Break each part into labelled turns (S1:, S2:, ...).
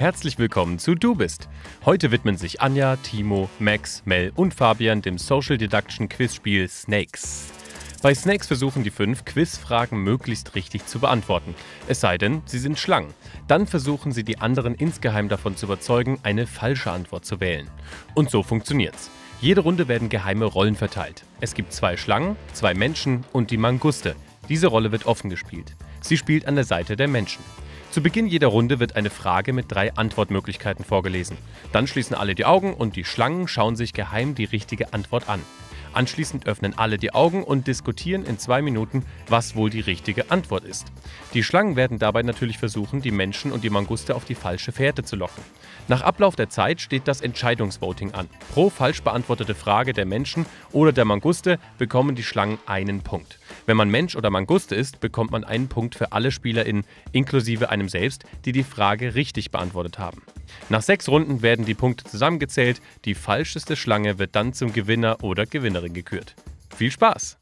S1: Herzlich willkommen zu Du bist. Heute widmen sich Anja, Timo, Max, Mel und Fabian dem Social Deduction Quizspiel Snakes. Bei Snakes versuchen die 5 Quizfragen möglichst richtig zu beantworten. Es sei denn, sie sind Schlangen. Dann versuchen sie die anderen insgeheim davon zu überzeugen, eine falsche Antwort zu wählen. Und so funktioniert's. Jede Runde werden geheime Rollen verteilt. Es gibt 2 Schlangen, 2 Menschen und die Manguste. Diese Rolle wird offen gespielt. Sie spielt an der Seite der Menschen. Zu Beginn jeder Runde wird eine Frage mit 3 Antwortmöglichkeiten vorgelesen. Dann schließen alle die Augen und die Schlangen schauen sich geheim die richtige Antwort an. Anschließend öffnen alle die Augen und diskutieren in 2 Minuten, was wohl die richtige Antwort ist. Die Schlangen werden dabei natürlich versuchen, die Menschen und die Manguste auf die falsche Fährte zu locken. Nach Ablauf der Zeit steht das Entscheidungsvoting an. Pro falsch beantwortete Frage der Menschen oder der Manguste bekommen die Schlangen einen Punkt. Wenn man Mensch oder Manguste ist, bekommt man einen Punkt für alle SpielerInnen, inklusive einem selbst, die die Frage richtig beantwortet haben. Nach 6 Runden werden die Punkte zusammengezählt, die falscheste Schlange wird dann zum Gewinner oder Gewinnerin gekürt. Viel Spaß!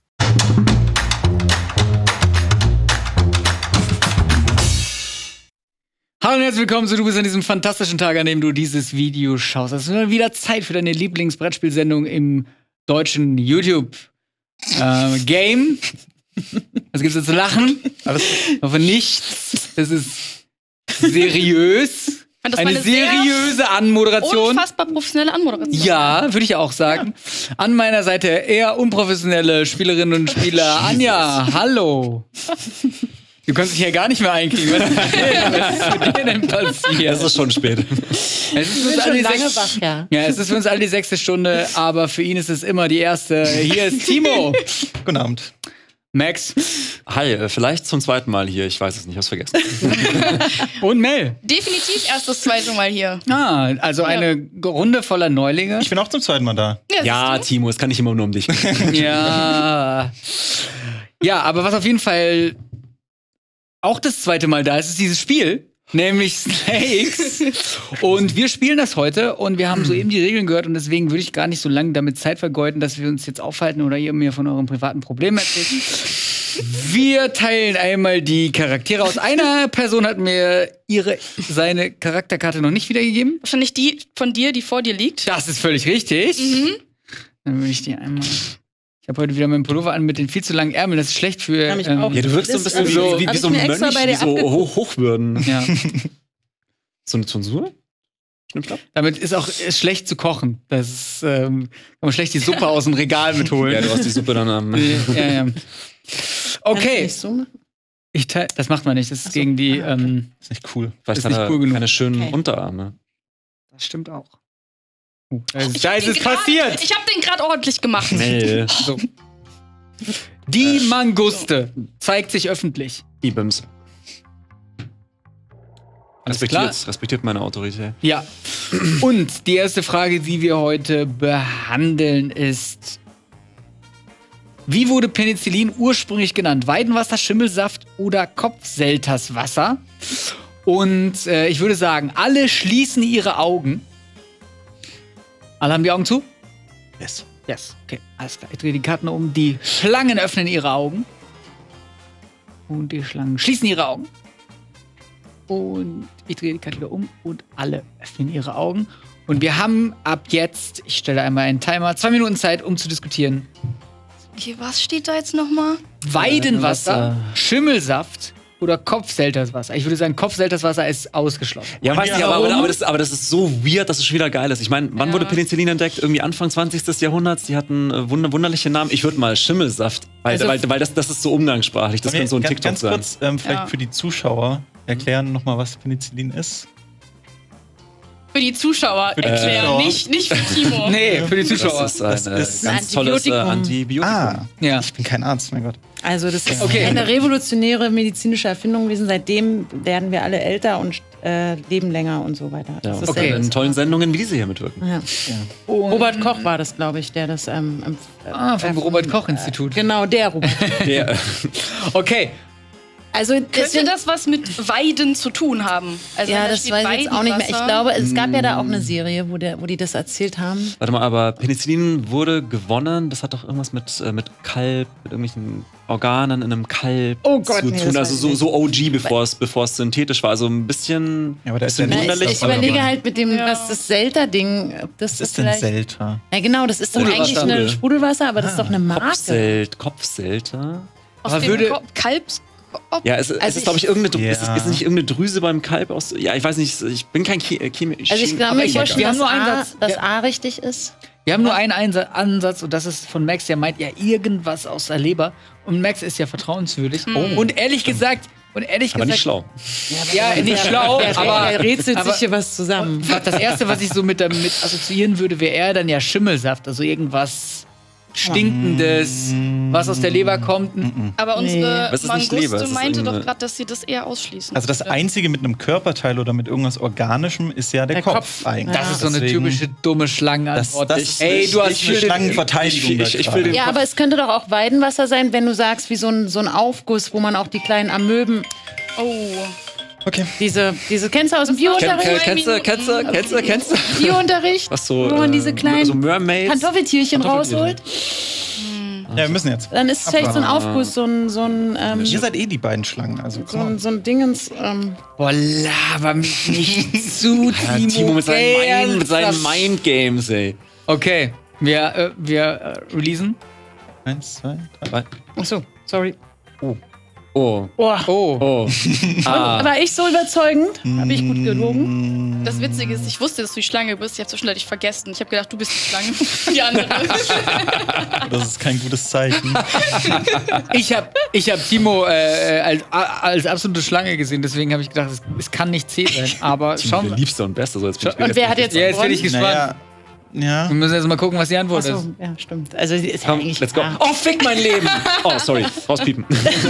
S2: Hallo und herzlich willkommen zu Du bist an diesem fantastischen Tag, an dem du dieses Video schaust. Es ist mal wieder Zeit für deine Lieblingsbrettspielsendung im deutschen YouTube-Game. Was gibt's jetzt zu lachen? Alles. Ich hoffe nichts. Es ist seriös. Eine seriöse Anmoderation.
S3: Unfassbar professionelle Anmoderation.
S2: Ja, würde ich auch sagen. Ja. An meiner Seite eher unprofessionelle Spielerinnen und Spieler. Anja, hallo. Du kannst dich hier gar nicht mehr einkriegen. Was ist mit dir denn passiert?
S4: Es ist schon spät.
S2: Es ist es ist für uns alle die 6. Stunde, aber für ihn ist es immer die erste. Hier ist Timo.
S4: Guten Abend.
S2: Max.
S4: Hi, vielleicht zum 2. Mal hier. Ich weiß es nicht, ich hab's vergessen.
S2: Und Mel.
S3: Definitiv erst das 2. Mal hier.
S2: Ah, also eine Runde voller Neulinge.
S5: Ich bin auch zum 2. Mal da.
S4: Ja, Timo, es kann nicht immer nur um dich gehen.
S2: Ja. Ja, aber was auf jeden Fall auch das 2. Mal da ist dieses Spiel, nämlich Snakes. Und wir spielen das heute und wir haben soeben die Regeln gehört und deswegen würde ich gar nicht so lange damit Zeit vergeuden, dass wir uns jetzt aufhalten oder ihr mir von euren privaten Problemen erzählt. Wir teilen einmal die Charaktere aus. Einer Person hat mir seine Charakterkarte noch nicht wiedergegeben.
S3: Wahrscheinlich die von dir, die vor dir liegt.
S2: Das ist völlig richtig.
S3: Mhm.
S2: Dann würde ich die einmal. Ich habe heute wieder meinen Pullover an mit den viel zu langen Ärmeln. Das ist schlecht für.
S4: Ja, du wirkst so ein bisschen wie so ein Mönch, wie so Hochwürden.
S2: Ja.
S4: So eine Zensur? Stimmt das?
S2: Damit ist auch schlecht zu kochen. Das ist, kann man schlecht die Suppe aus dem Regal mitholen.
S4: Ja, du hast die Suppe dann am.
S2: Ja. Okay.
S3: So
S2: das macht man nicht. Das ist gegen die.
S5: Das ist nicht cool.
S4: Vielleicht
S2: ist
S4: hat
S2: nicht cool genug.
S4: keine schönen Unterarme.
S2: Das stimmt auch. Da ist es passiert.
S3: Ich habe den gerade ordentlich gemacht.
S4: Nee.
S2: So. Die Manguste zeigt sich öffentlich.
S4: Ibims.
S2: Alles klar?
S4: Respektiert meine Autorität.
S2: Ja. Und die erste Frage, die wir heute behandeln, ist: Wie wurde Penicillin ursprünglich genannt? Weidenwasser, Schimmelsaft oder Kopfselterswasser? Und ich würde sagen, alle schließen ihre Augen. Alle haben die Augen zu?
S5: Yes.
S2: Yes. Okay, alles klar. Ich drehe die Karten um. Die Schlangen öffnen ihre Augen. Und die Schlangen schließen ihre Augen. Und ich drehe die Karte wieder um und alle öffnen ihre Augen. Und wir haben ab jetzt, ich stelle einmal einen Timer, 2 Minuten Zeit, um zu diskutieren.
S3: Okay, was steht da jetzt nochmal?
S2: Weidenwasser, Schimmelsaft oder Kopfselterswasser. Ich würde sagen, Kopfselterswasser ist ausgeschlossen.
S4: Ja, weiß nicht, aber das ist so weird, dass es schon wieder geil ist. Ich meine, wann wurde Penicillin entdeckt? Irgendwie Anfang 20. Jahrhunderts. Die hatten wunderliche Namen. Ich würde mal Schimmelsaft, weil das ist so umgangssprachlich. Das könnte so ein TikTok sein.
S5: Ganz kurz, vielleicht für die Zuschauer erklären nochmal, was Penicillin ist.
S3: Für die Zuschauer erklären, nicht für Timo.
S2: Nee, für die Zuschauer.
S4: Das ist ein ganz tolles Antibiotikum.
S5: Ja. Ich bin kein Arzt, mein Gott.
S6: Also das ist eine revolutionäre medizinische Erfindung gewesen. Seitdem werden wir alle älter und leben länger und so weiter.
S4: Ja, das ist in tollen Sendungen wie diese hier mitwirken.
S6: Ja. Robert Koch war das, glaube ich, der das
S2: vom Robert-Koch-Institut.
S6: Genau, der Robert.
S2: Okay.
S6: Also
S3: Könnte das was mit Weiden zu tun haben? Also
S6: ja,
S3: wenn da
S6: das
S3: steht
S6: weiß ich jetzt auch nicht mehr. Ich
S3: Weidenwasser.
S6: glaube, es gab ja da auch eine Serie, wo die das erzählt haben.
S4: Warte mal, aber Penicillin wurde gewonnen. Das hat doch irgendwas mit Kalb, mit irgendwelchen Organen in einem Kalb
S6: Oh Gott,
S4: zu
S6: nee,
S4: tun.
S6: das
S4: Also
S6: weiß ich
S4: so OG, bevor es synthetisch war. Also ein bisschen,
S5: Ja, aber da ist
S4: bisschen
S5: ja
S6: Na,
S4: wunderlich.
S6: ich überlege
S5: aber-
S6: halt mit dem,
S3: Ja.
S6: was das Selta-Ding, ob das
S5: Was
S6: ist
S5: ist denn
S6: vielleicht.
S5: Selta?
S6: Ja, genau, das ist doch eigentlich
S4: Sprudelwasser.
S6: ein Sprudelwasser, aber das ist doch eine Marke.
S4: Kopfselter.
S3: Aus
S2: Aber
S3: dem
S2: würde-
S3: Kalbs.
S4: Ja, es
S6: Also
S4: ist, glaube ich, irgendeine,
S5: Ja.
S4: ist es nicht irgendeine Drüse beim Kalb aus. Ja, ich weiß nicht, ich bin kein Chemiker.
S6: Also ich kann
S2: Aber
S6: mir
S2: ich-
S6: vorstellen,
S2: wir haben
S6: dass
S2: nur einen
S6: A,
S2: Satz.
S6: dass
S2: Ja.
S6: A richtig ist.
S2: Wir haben nur einen Ansatz und das ist von Max, der meint ja irgendwas aus der Leber. Und Max ist ja vertrauenswürdig. Und ehrlich gesagt,
S4: aber nicht schlau.
S2: Ja, nicht schlau, aber
S6: er rätselt
S2: aber-
S6: sich hier was zusammen.
S2: das Erste, was ich so damit assoziieren würde, wäre eher dann ja Schimmelsaft. Also irgendwas Stinkendes, was aus der Leber kommt.
S3: Aber unsere
S4: Was ist nicht Leber?
S3: Manguste
S4: Es ist
S3: meinte doch
S4: irgendeine-
S3: gerade, dass sie das eher ausschließen.
S5: Also das Einzige mit einem Körperteil oder mit irgendwas Organischem ist ja der Kopf eigentlich.
S2: Das ist so eine
S5: Deswegen-
S2: typische dumme Schlangenantwort.
S5: Ey,
S2: du hast
S5: eine
S2: viel
S5: Schlangenverteidigung.
S4: Ich will den
S6: Ja, aber es könnte doch auch Weidenwasser sein, wenn du sagst, wie so ein Aufguss, wo man auch die kleinen Amöben,
S3: Oh.
S5: Okay.
S6: diese kennst du aus dem Biounterricht?
S4: Kennst du?
S6: Biounterricht,
S4: Was so,
S6: wo man diese kleinen
S4: so Mermaids.
S6: Pantoffeltierchen rausholt.
S5: Ja, wir müssen jetzt.
S6: Dann ist es vielleicht so ein Aufguss, so ein
S5: Ihr seid eh die beiden Schlangen. Also,
S6: so ein Dingens.
S2: Boah, laber mich nicht zu, Timo.
S4: Timo mit seinen Mind-Games, ey.
S2: Okay, wir releasen.
S5: 1, 2, 3.
S6: Achso, sorry.
S4: Oh.
S6: Oh.
S4: Oh.
S6: War ich so überzeugend? Habe ich gut gelogen?
S3: Das Witzige ist, ich wusste, dass du die Schlange bist. Ich habe zwischendurch vergessen. Ich habe gedacht, du bist die Schlange. Die andere.
S5: Das ist kein gutes Zeichen.
S2: Ich hab Timo als absolute Schlange gesehen, deswegen habe ich gedacht, es kann nicht C sein. Aber schauen wir.
S4: Liebster und Bester, so jetzt bin ich
S6: Und wer hat jetzt
S2: Ja, jetzt bin ich
S6: gewonnen?
S2: gespannt.
S5: Ja.
S2: Wir müssen jetzt mal gucken, was die Antwort ist.
S6: Achso, ja, stimmt. Also die ist ja
S4: Komm,
S6: eigentlich
S4: let's go.
S6: klar.
S4: Oh, fick mein Leben! Oh, sorry. Rauspiepen.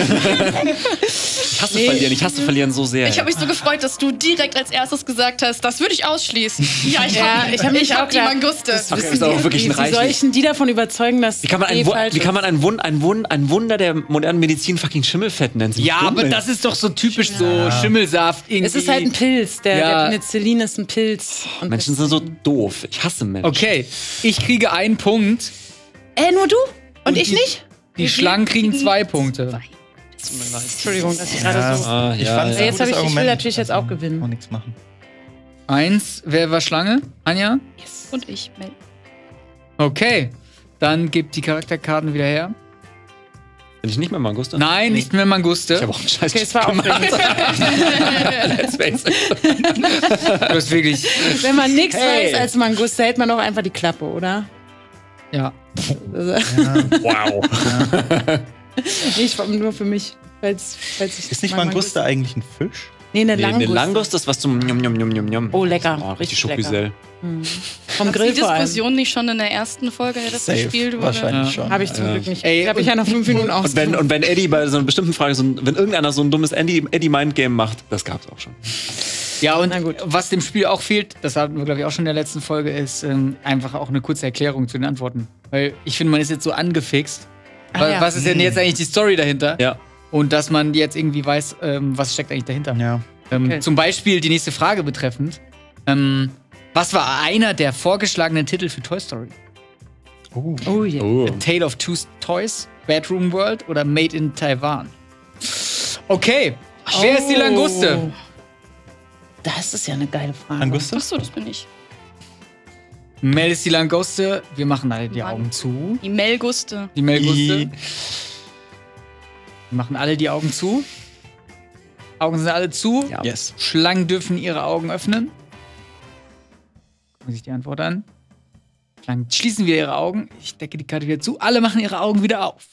S4: Ich hasse verlieren so sehr.
S3: Ich habe mich so gefreut, dass du direkt als erstes gesagt hast, das würde ich ausschließen. Ja, ich
S6: hab mich
S3: hab
S6: auch
S3: die
S6: gedacht,
S3: Manguste.
S6: das
S4: Okay,
S6: wissen
S4: ist auch wirklich ein
S6: wie
S4: reichlich.
S6: solchen die davon überzeugen, dass
S4: Wie kann man ein Wunder der modernen Medizin fucking Schimmelfett nennen?
S2: Ja, aber das ist doch so typisch so Schimmelsaft. Irgendwie.
S6: es ist halt ein Pilz. Der
S2: Ja.
S6: Penicillin ist ein Pilz. Und
S4: Menschen sind so doof. Ich hasse Menschen.
S2: Okay, ich kriege einen Punkt.
S6: Nur du? Und ich nicht?
S2: Die Schlangen kriegen 2 Punkte.
S6: Entschuldigung, dass ich gerade so.
S4: Ah,
S5: Ich
S4: ja,
S5: fand's
S4: ja.
S6: Jetzt habe ich will
S5: Argument.
S6: natürlich jetzt auch
S5: Auch
S6: gewinnen.
S5: nichts machen.
S2: 1, wer war Schlange? Anja?
S3: Und ich. Mel.
S2: Okay, dann gibt die Charakterkarten wieder her.
S4: Bin ich nicht mehr Manguste?
S2: Nein, nicht mehr Manguste.
S4: Ich habe auch einen Scheiß
S6: Okay, es war
S4: gemacht.
S6: aufregend.
S4: Let's face it.
S2: Du hast wirklich.
S6: Wenn man nichts
S2: Hey.
S6: weiß als Manguste, hält man doch einfach die Klappe, oder?
S2: Ja.
S6: Also,
S4: Wow.
S6: nicht nur für mich. Falls ich
S5: Ist nicht Manguste eigentlich ein Fisch?
S6: Nee, eine
S4: Nee,
S6: Languste.
S4: eine Langust ist was zum Njom.
S6: Oh, lecker.
S4: Oh, richtig
S6: Richtig
S4: Schokusel.
S6: Vom
S3: Gab's
S6: Grill
S3: die
S6: vor allem.
S3: Diskussion nicht schon in der ersten Folge, in der das gespielt wurde?
S5: Wahrscheinlich
S2: Ja.
S5: schon.
S6: Habe ich zum Glück nicht.
S2: Ey,
S6: Habe ich ja noch 5 Minuten
S4: Und wenn Eddie bei so einer bestimmten Frage, wenn irgendeiner so ein dummes Eddie-Mind-Game macht, das gab's auch schon.
S2: Ja, und
S6: Na gut.
S2: was dem Spiel auch fehlt, das hatten wir, glaube ich, auch schon in der letzten Folge, ist einfach auch eine kurze Erklärung zu den Antworten. Weil ich finde, man ist jetzt so angefixt.
S6: ja.
S2: Was ist denn jetzt eigentlich die Story dahinter?
S4: Ja.
S2: Und dass man jetzt irgendwie weiß, was steckt eigentlich dahinter.
S5: Ja.
S6: Okay.
S2: Zum Beispiel die nächste Frage betreffend. Was war einer der vorgeschlagenen Titel für Toy Story?
S6: Oh yeah.
S4: Oh.
S2: A Tale of Two Toys, Bedroom World oder Made in Taiwan? Okay, wer ist die Languste?
S6: Das ist ja eine geile Frage.
S5: Manguste?
S3: Achso, das bin ich.
S2: Mel ist die Languste. Wir machen alle die Augen zu.
S3: Die Melguste.
S2: Die Melguste.
S5: I.
S2: Wir machen alle die Augen zu. Augen sind alle zu.
S4: Ja.
S5: Yes.
S2: Schlangen dürfen ihre Augen öffnen. Gucken sich die Antwort an. Schlangen schließen wieder ihre Augen. Ich decke die Karte wieder zu. Alle machen ihre Augen wieder auf.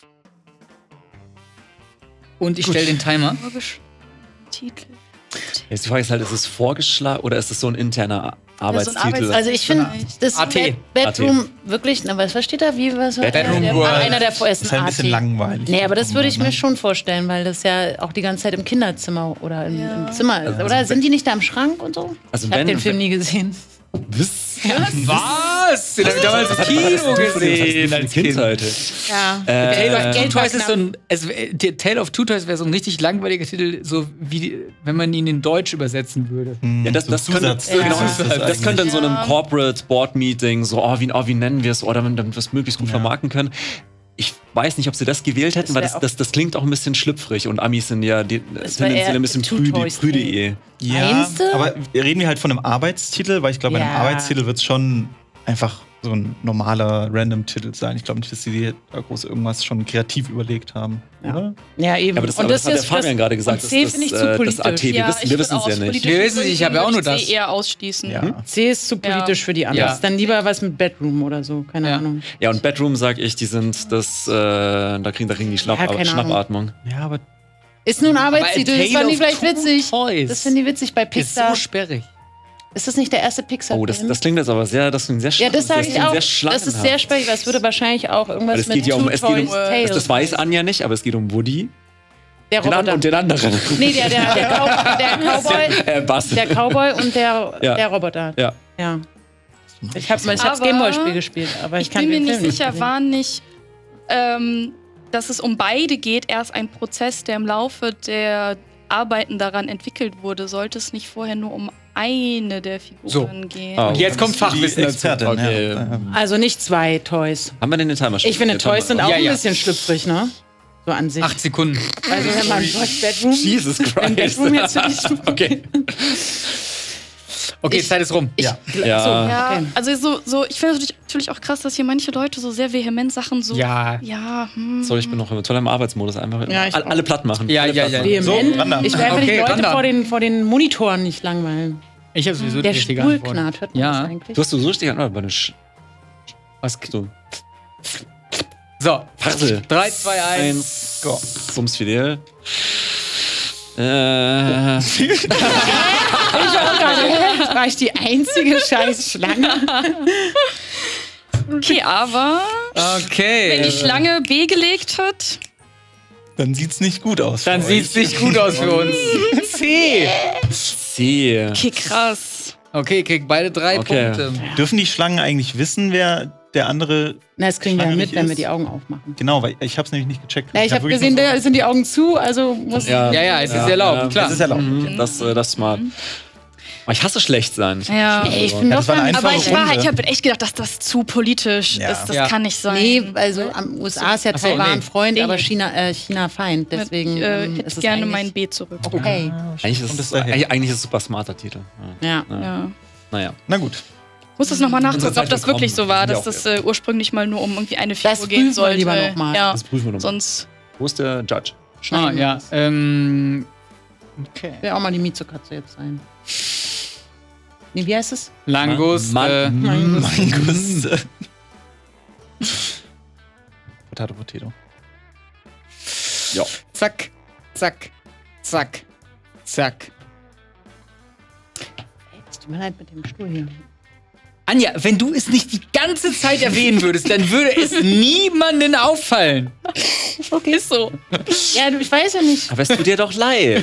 S2: Und ich stelle den Timer.
S3: Titel.
S4: Jetzt die Frage ist halt, ist es vorgeschlagen oder ist es so ein interner Arbeitstitel?
S6: Also ich finde das
S2: AT.
S6: Bedroom wirklich, na, was steht da? Wie was
S2: Bedroom
S6: der,
S2: World.
S6: einer der
S5: Das ist halt ein bisschen langweilig.
S6: Nee, aber das würde ich mir
S5: Ne?
S6: schon vorstellen, weil das ja auch die ganze Zeit im Kinderzimmer oder im,
S3: Ja.
S6: im Zimmer ist. Oder sind die nicht da im Schrank und so?
S4: Also
S6: Ich habe
S4: wenn-
S6: den Film nie gesehen.
S4: Was?
S2: Was? Was? Den hab ich damals im Kino gesehen. Als Kind.
S4: Kindheit.
S6: Ja.
S2: Tale of Two
S6: Geld
S2: Toys
S6: war
S2: ist so ein. Tale of Two Toys wäre so ein richtig langweiliger Titel, so wie wenn man ihn in Deutsch übersetzen würde.
S4: Ja, das könnte, das könnte in so einem Corporate Board Meeting so, wie nennen wir es, oder damit wir es möglichst gut vermarkten können. Ich weiß nicht, ob sie das gewählt hätten, weil das klingt auch ein bisschen schlüpfrig und Amis sind ja tendenziell ein bisschen prüde.
S5: Ja, aber reden wir halt von einem Arbeitstitel, weil ich glaube, bei einem Arbeitstitel wird es schon einfach so ein normaler Random-Titel sein. Ich glaube nicht, dass sie da groß irgendwas schon kreativ überlegt haben, oder?
S6: Ja, eben.
S4: Aber das hat der Fabian gerade gesagt.
S6: C finde ich zu politisch.
S4: Das AT, wir wissen es ja nicht.
S2: Wir wissen es, ich habe ja auch nur das.
S3: C eher ausschließen.
S5: Ja.
S6: C ist zu politisch für die anderen. Dann lieber was mit Bedroom oder so, keine Ahnung.
S4: Ja, und Bedroom, sag ich, die sind das, da kriegen die Schnappatmung.
S5: Ja, aber
S6: ist nur ein Arbeitstitel, das fanden die vielleicht witzig.
S2: Toys.
S6: Das finden die witzig bei Pixar.
S2: Ist so sperrig.
S6: Ist das nicht der erste Pixar-Film?
S4: Oh, das klingt jetzt aber sehr
S6: Ja, das sage ich auch. Das ist sehr sperrig, weil es würde wahrscheinlich auch irgendwas mit Two Toys Tales.
S4: Das weiß Anja nicht, aber es geht um Woody.
S6: Der Roboter.
S4: Und den anderen.
S6: Nee, der Cowboy.
S4: Bass.
S6: Der Cowboy und der Roboter.
S4: Ja.
S6: Ich habe das Gameboy-Spiel gespielt, aber ich kann
S3: bin mir
S6: den
S3: nicht
S6: Film
S3: sicher, war nicht, dass es um beide geht, erst ein Prozess, der im Laufe der Arbeiten daran entwickelt wurde. Sollte es nicht vorher nur um eine der Figuren gehen?
S2: Und jetzt kommt Fachwissen
S5: Expertin.
S4: Okay.
S5: Ja.
S6: Also nicht 2 Toys.
S4: Haben wir denn den Timer schon?
S6: Ich finde, Toys sind auch
S2: Ja,
S6: ein
S2: ja.
S6: bisschen schlüpfrig, ne? So an sich.
S2: 8 Sekunden.
S6: Also wenn man Bedroom.
S4: Jesus
S6: Wenn
S4: Christ.
S6: Bedroom jetzt für dich
S4: Okay.
S2: Okay, Zeit ist rum.
S4: Ja.
S3: Ja,
S6: Okay.
S3: also so, ich finde es natürlich auch krass, dass hier manche Leute so sehr vehement Sachen so.
S2: Ja.
S4: Sorry, ich bin noch toll im Arbeitsmodus. Einfach
S6: Ja, ich
S4: alle platt machen.
S2: Ja.
S6: Vehement.
S5: So, Randa.
S6: Ich will einfach
S2: Okay,
S6: die Leute
S2: Randa.
S6: vor den Monitoren nicht langweilen.
S2: Ich habe sowieso
S6: Der
S2: die richtige
S6: Stuhl
S2: Antwort.
S6: knarrt, hört man
S2: Ja.
S6: das eigentlich?
S4: Du hast so richtig an, aber
S2: Was?
S4: so.
S2: So,
S4: Farsel.
S2: 3, 2, 1.
S4: Go. Bums fidel.
S6: War ich die einzige scheiß Schlange?
S3: Okay, aber
S2: Okay.
S3: wenn die Schlange B gelegt hat,
S5: Dann sieht's nicht gut aus.
S2: Dann
S5: für
S2: sieht's
S5: euch.
S2: nicht gut aus für uns. C.
S4: C.
S3: okay, krass.
S2: Okay, kriegt beide 3
S4: Okay.
S2: Punkte.
S5: Dürfen die Schlangen eigentlich wissen, wer der andere.
S6: Na, das kriegen wir ja mit,
S5: Schlange
S6: wenn wir
S5: ist?
S6: die Augen aufmachen.
S5: Genau, weil ich hab's nämlich nicht gecheckt.
S6: Ja, ich habe
S5: wirklich
S6: gesehen,
S5: nur so-
S6: da sind die Augen zu, also muss
S2: Ja, es ist erlaubt, klar.
S5: Das ist erlaubt.
S4: Das ist smart. Aber ich hasse schlecht sein.
S3: Ja.
S6: Ey, ich bin
S5: Ja,
S6: doch
S5: das war eine
S6: gar nicht.
S3: Aber
S5: einfache
S3: ich
S5: Runde.
S3: habe echt gedacht, dass das zu politisch
S5: Ja.
S3: ist. Das
S2: Ja.
S3: kann nicht sein.
S6: Nee, also am USA ist ja
S2: Ach so,
S6: Taiwan
S2: nee.
S6: Freund, aber China Feind. Deswegen
S3: ich
S6: ist
S3: hätte
S6: es
S3: gerne
S6: eigentlich
S3: mein B zurück.
S6: okay.
S4: Eigentlich
S5: Und das
S4: ist
S5: daher.
S4: eigentlich ist es ein super smarter Titel.
S6: Ja.
S3: Ja.
S4: Naja.
S5: Na gut.
S3: Ich muss das nochmal nachgucken,
S4: Unsere Zeit
S3: ob das
S4: willkommen.
S3: wirklich so war, dass
S4: Ja,
S3: das ursprünglich mal nur um irgendwie eine
S6: Das
S3: Figur gehen
S6: prüfen wir
S3: sollte.
S6: lieber noch mal.
S3: Ja,
S4: Das prüfen wir nochmal.
S3: sonst.
S4: Wo ist der Judge?
S2: Ah, ja. Okay.
S6: Will auch mal die Miezukatze jetzt sein. Nee, wie heißt es?
S2: Langus.
S5: Mangus. Potato.
S4: Ja.
S2: Zack, zack, zack, zack.
S6: Es tut mir leid mit dem Stuhl hier.
S2: Anja, wenn du es nicht die ganze Zeit erwähnen würdest, dann würde es niemanden auffallen.
S6: Okay. Ist so. Ja, ich weiß ja nicht.
S4: Aber es tut dir doch leid.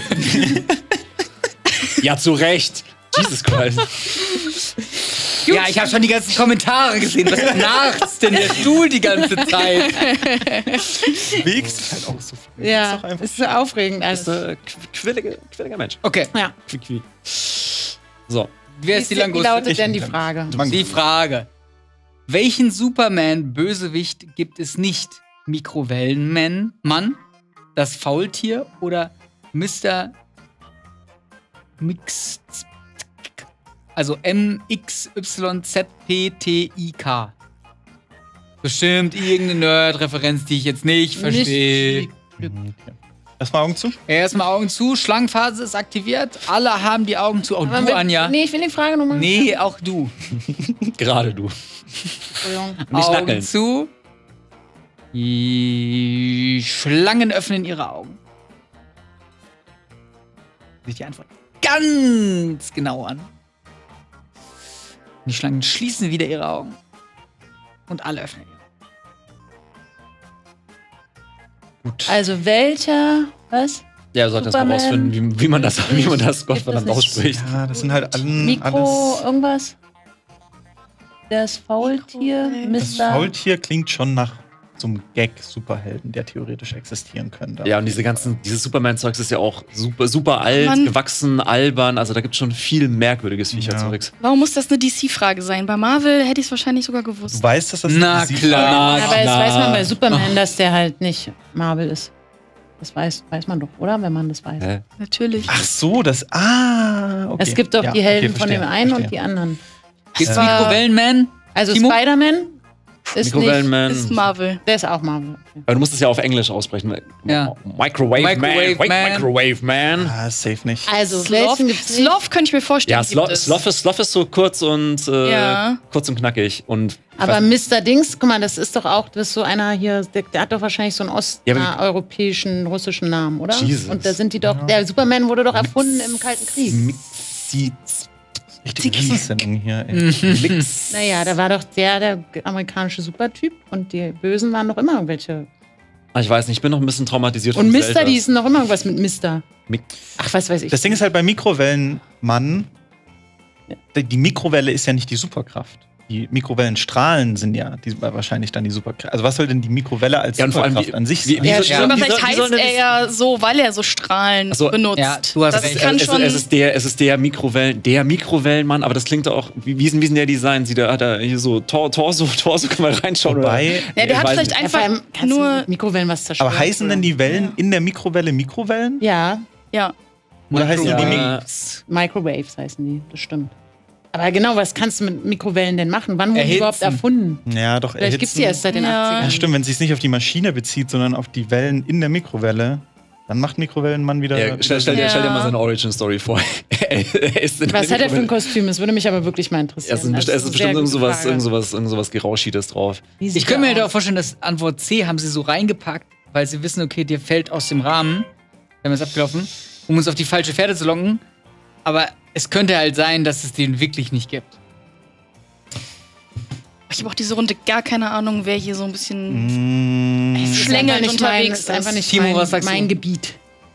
S4: Ja, zu Recht. Jesus Christ.
S2: Ja, ich habe schon die ganzen Kommentare gesehen. Was nachts denn der Stuhl die ganze Zeit?
S5: Bewegst halt auch so viel.
S6: Ja,
S5: Ist doch einfach-
S6: ist so aufregend alles.
S4: Quirliger Mensch.
S2: Okay,
S6: Ja.
S4: So.
S2: wer ist die
S6: Wie
S2: Languste?
S6: lautet denn die Frage?
S2: Die Frage. Welchen Superman-Bösewicht gibt es nicht? Mikrowellenmann, das Faultier oder Mr. Mix. Also MXYZPTIK. Bestimmt irgendeine Nerd-Referenz, die ich jetzt nicht verstehe.
S5: Erstmal Augen zu.
S2: Erstmal Augen zu, Schlangenphase ist aktiviert, alle haben die Augen zu. Auch du, Anja.
S6: Nee, ich will die Frage nochmal.
S2: Nee, auch du.
S4: Gerade du.
S6: Entschuldigung.
S4: Nicht
S2: Augen
S4: nackeln.
S2: zu. Die Schlangen öffnen ihre Augen. Sich die Antwort ganz genau an. Die Schlangen schließen wieder ihre Augen. Und alle öffnen ihre Augen.
S6: Also welcher, was?
S4: Ja, du solltest mal
S6: Superman.
S4: rausfinden, wie man das Gottverdammt
S6: das nicht?
S4: ausspricht.
S5: Ja, das sind halt
S6: Mikro,
S5: alles.
S6: irgendwas? Das Faultier,
S5: Das
S6: Mr.
S5: Faultier klingt schon nach so einem Gag-Superhelden, der theoretisch existieren könnte.
S4: Ja, und dieses Superman-Zeugs ist ja auch super alt,
S3: Mann.
S4: gewachsen, albern. Also da gibt es schon viel merkwürdiges Viecherzeugs.
S3: Warum muss das eine DC-Frage sein? Bei Marvel hätte ich es wahrscheinlich sogar gewusst.
S5: Du weißt, dass das
S2: Na
S5: DC
S2: klar.
S6: Aber das weiß man bei Superman, dass der halt nicht Marvel ist. Das weiß man doch, oder? Wenn man das weiß.
S4: Hä?
S3: Natürlich.
S5: Ach so, okay.
S6: Es gibt doch
S5: Ja,
S6: die Helden
S5: okay,
S6: von dem
S5: verstehe,
S6: einen und
S5: verstehe.
S6: die anderen.
S2: Gibt's Mikrowellenman?
S6: Also
S2: Timo?
S6: Spider-Man ist nicht,
S4: Mikrowellenman.
S3: Ist Marvel.
S6: der ist auch Marvel. Okay.
S4: Aber du musst es ja auf Englisch aussprechen.
S2: Ja.
S4: Microwave
S2: Microwave
S4: Man.
S2: Man.
S4: Microwave Man.
S5: Ah, safe nicht.
S6: Also,
S3: Sloth,
S6: welchen gibt's nicht?
S3: Sloth könnte ich mir vorstellen.
S4: Ja,
S3: gibt es.
S4: Sloth ist so kurz und
S3: Ja.
S4: knackig. Und
S6: Aber Mr. Dings, guck mal, das ist doch auch, das ist so einer hier, der hat doch wahrscheinlich so einen
S4: Ja,
S6: osteuropäischen, russischen Namen, oder?
S4: Jesus.
S6: Und da sind die doch, der Superman wurde doch erfunden im Kalten Krieg.
S5: Richtige Sendung hier, ey.
S6: Naja, da war doch der amerikanische Supertyp und die Bösen waren doch immer irgendwelche.
S4: Ich weiß nicht, ich bin noch ein bisschen traumatisiert
S6: Und
S4: von
S6: Mister,
S4: Zelda.
S6: die ist noch immer irgendwas mit Mister.
S4: Mi-
S6: Ach, was weiß ich.
S5: Das Ding ist halt bei Mikrowellenmann, die Mikrowelle ist ja nicht die Superkraft. Die Mikrowellenstrahlen sind ja wahrscheinlich dann die Superkraft. Also was soll denn die Mikrowelle als
S4: Ja, und vor allem,
S5: Superkraft
S4: wie-
S5: an sich
S4: wie-
S5: sein?
S4: wie-
S6: Ja,
S4: wie-
S6: stimmt.
S3: Aber
S4: wie
S3: vielleicht
S4: soll- wie
S3: heißt
S4: soll denn
S3: er ja so, weil er so Strahlen
S4: Ach so,
S3: benutzt.
S2: ja, du hast
S3: das
S2: recht.
S3: kann schon.
S4: Es ist der Mikrowellenmann, aber das klingt auch, wie ist denn der Design? Hat er hier so Torso, kann man reinschauen.
S5: Wobei,
S3: Ja, der hat
S4: weiß
S3: vielleicht
S4: nicht.
S6: Ja, vor allem
S3: einfach
S6: kannst du
S3: nur.
S6: mit Mikrowellen was zerstören.
S5: aber heißen denn die Wellen in der Mikrowelle Mikrowellen?
S6: Ja,
S3: Ja.
S5: Oder heißen die
S4: Ja.
S6: Microwaves heißen die, das stimmt. Aber genau, was kannst du mit Mikrowellen denn machen? Wann wurden die
S2: Erhitzen.
S6: überhaupt erfunden?
S5: Ja, doch.
S6: Vielleicht gibt es die erst seit den
S3: Ja.
S6: 80ern.
S5: Ja, stimmt, wenn es sich nicht auf die Maschine bezieht, sondern auf die Wellen in der Mikrowelle, dann macht Mikrowellenmann wieder.
S4: Ja, stell dir mal seine Origin-Story vor. Er ist in
S6: Was
S4: der
S6: hat er für ein
S4: Mikrowelle.
S6: Kostüm? Das würde mich aber wirklich mal interessieren.
S4: Es ist
S6: Das eine
S4: bestimmt
S6: sehr
S4: irgend
S6: gute Frage.
S4: sowas Gerauschides drauf.
S6: Wie sieht
S2: Ich könnte
S6: der
S2: mir da auch
S6: aus?
S2: vorstellen, dass Antwort C haben sie so reingepackt, weil sie wissen, okay, dir fällt aus dem Rahmen, wir haben es abgelaufen, um uns auf die falsche Pferde zu locken. Aber es könnte halt sein, dass es den wirklich nicht gibt.
S3: Ich habe auch diese Runde gar keine Ahnung, wer hier so ein bisschen.
S5: Mm,
S6: Es ist
S3: schlängelnd
S6: einfach nicht mein,
S3: unterwegs
S6: ist einfach
S3: ist.
S6: nicht
S2: Timo,
S6: mein,
S2: was sagst
S6: mein
S2: du?
S6: Gebiet.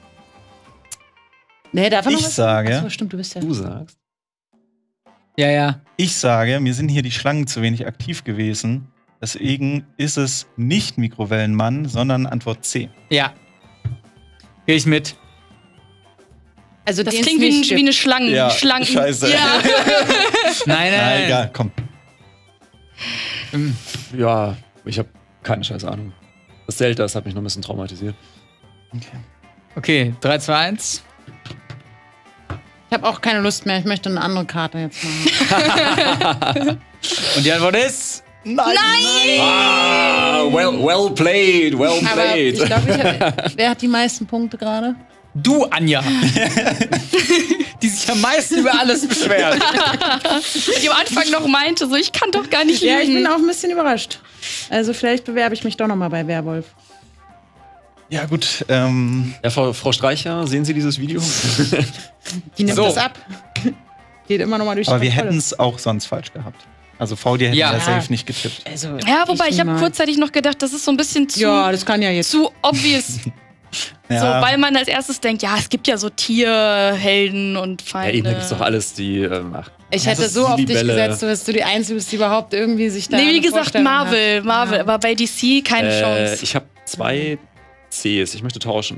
S6: Nee, darf er noch
S5: Ich
S6: was
S5: sage-
S6: Achso, stimmt, du bist ja.
S4: Du sagst.
S2: Ja.
S5: Ich sage, mir sind hier die Schlangen zu wenig aktiv gewesen. Deswegen ist es nicht Mikrowellenmann, sondern Antwort C.
S2: Ja. Gehe ich mit.
S6: Also
S3: Das
S6: den es
S3: klingt
S6: nicht
S3: wie
S6: gibt.
S3: eine Schlangen.
S5: Ja,
S3: Schlangen.
S5: scheiße.
S3: Ja.
S2: Nein,
S5: Na, egal, komm.
S4: Ja, ich habe keine scheiß Ahnung. Das Zelda, das hat mich noch ein bisschen traumatisiert.
S2: Okay, 3, 2, 1.
S6: Ich habe auch keine Lust mehr. Ich möchte eine andere Karte jetzt machen.
S2: Und die Antwort ist.
S4: Ah, well played, well
S6: Aber
S4: played.
S6: ich glaube, wer hat die meisten Punkte gerade?
S2: Du, Anja. Die sich am meisten über alles beschwert.
S3: Die am Anfang noch meinte, so, ich kann doch gar nicht
S6: Ja, ich
S3: lügen.
S6: bin auch ein bisschen überrascht. Also vielleicht bewerbe ich mich doch noch mal bei Werwolf.
S5: Ja, gut.
S4: Ja, Frau Streicher, sehen Sie dieses Video?
S6: Die nimmt
S2: So.
S6: das ab. Geht immer noch mal durch
S5: Aber
S6: die
S5: wir
S6: Kontrolle.
S5: hätten es auch sonst falsch gehabt. Also VD hätte
S2: Ja.
S5: ja safe nicht getippt.
S6: Also,
S3: Ja, wobei ich habe
S6: niemals.
S3: kurzzeitig noch gedacht, das ist so ein bisschen
S6: Ja, das kann ja jetzt.
S3: zu obvious.
S5: Ja.
S3: So, weil man als erstes denkt, ja, es gibt ja so Tierhelden und
S4: Ja,
S3: Feinde.
S4: eben, da gibt's doch alles, die.
S6: Ich
S4: das
S6: hätte
S4: ist
S6: so auf dich
S4: Libelle.
S6: gesetzt, dass du die Einzige bist, die überhaupt irgendwie sich da.
S3: Nee, wie
S6: eine
S3: gesagt,
S6: Vorstellung
S3: Marvel,
S6: hat.
S3: aber bei DC keine Chance.
S4: Ich habe 2 Cs, ich möchte tauschen.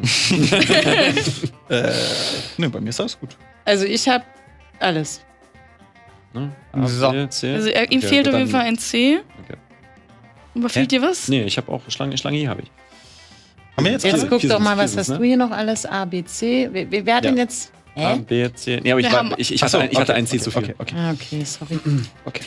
S5: Ne, bei mir ist alles gut.
S6: Also ich habe alles.
S4: Ne?
S2: So.
S4: B, C.
S3: Also ihm
S4: Okay,
S3: fehlt auf
S4: dann-
S3: jeden Fall ein C.
S4: Okay.
S3: Aber fehlt dir was?
S4: Nee, ich habe auch Schlange E habe ich.
S5: Haben wir jetzt
S6: Jetzt
S5: alle?
S6: guck
S4: vier
S6: doch
S4: sind's,
S6: mal,
S4: vier
S6: was
S4: sind's,
S6: hast
S4: ne?
S6: du hier noch alles? A, B, C. Wer hat
S4: Ja.
S6: denn jetzt.
S4: A,
S6: Hä?
S4: B, C. Nee, aber
S3: Wir haben-
S4: ich
S5: Ach so,
S4: hatte ein C
S5: okay,
S4: zu viel.
S5: Okay, okay.
S6: Ah, okay, sorry.
S5: okay.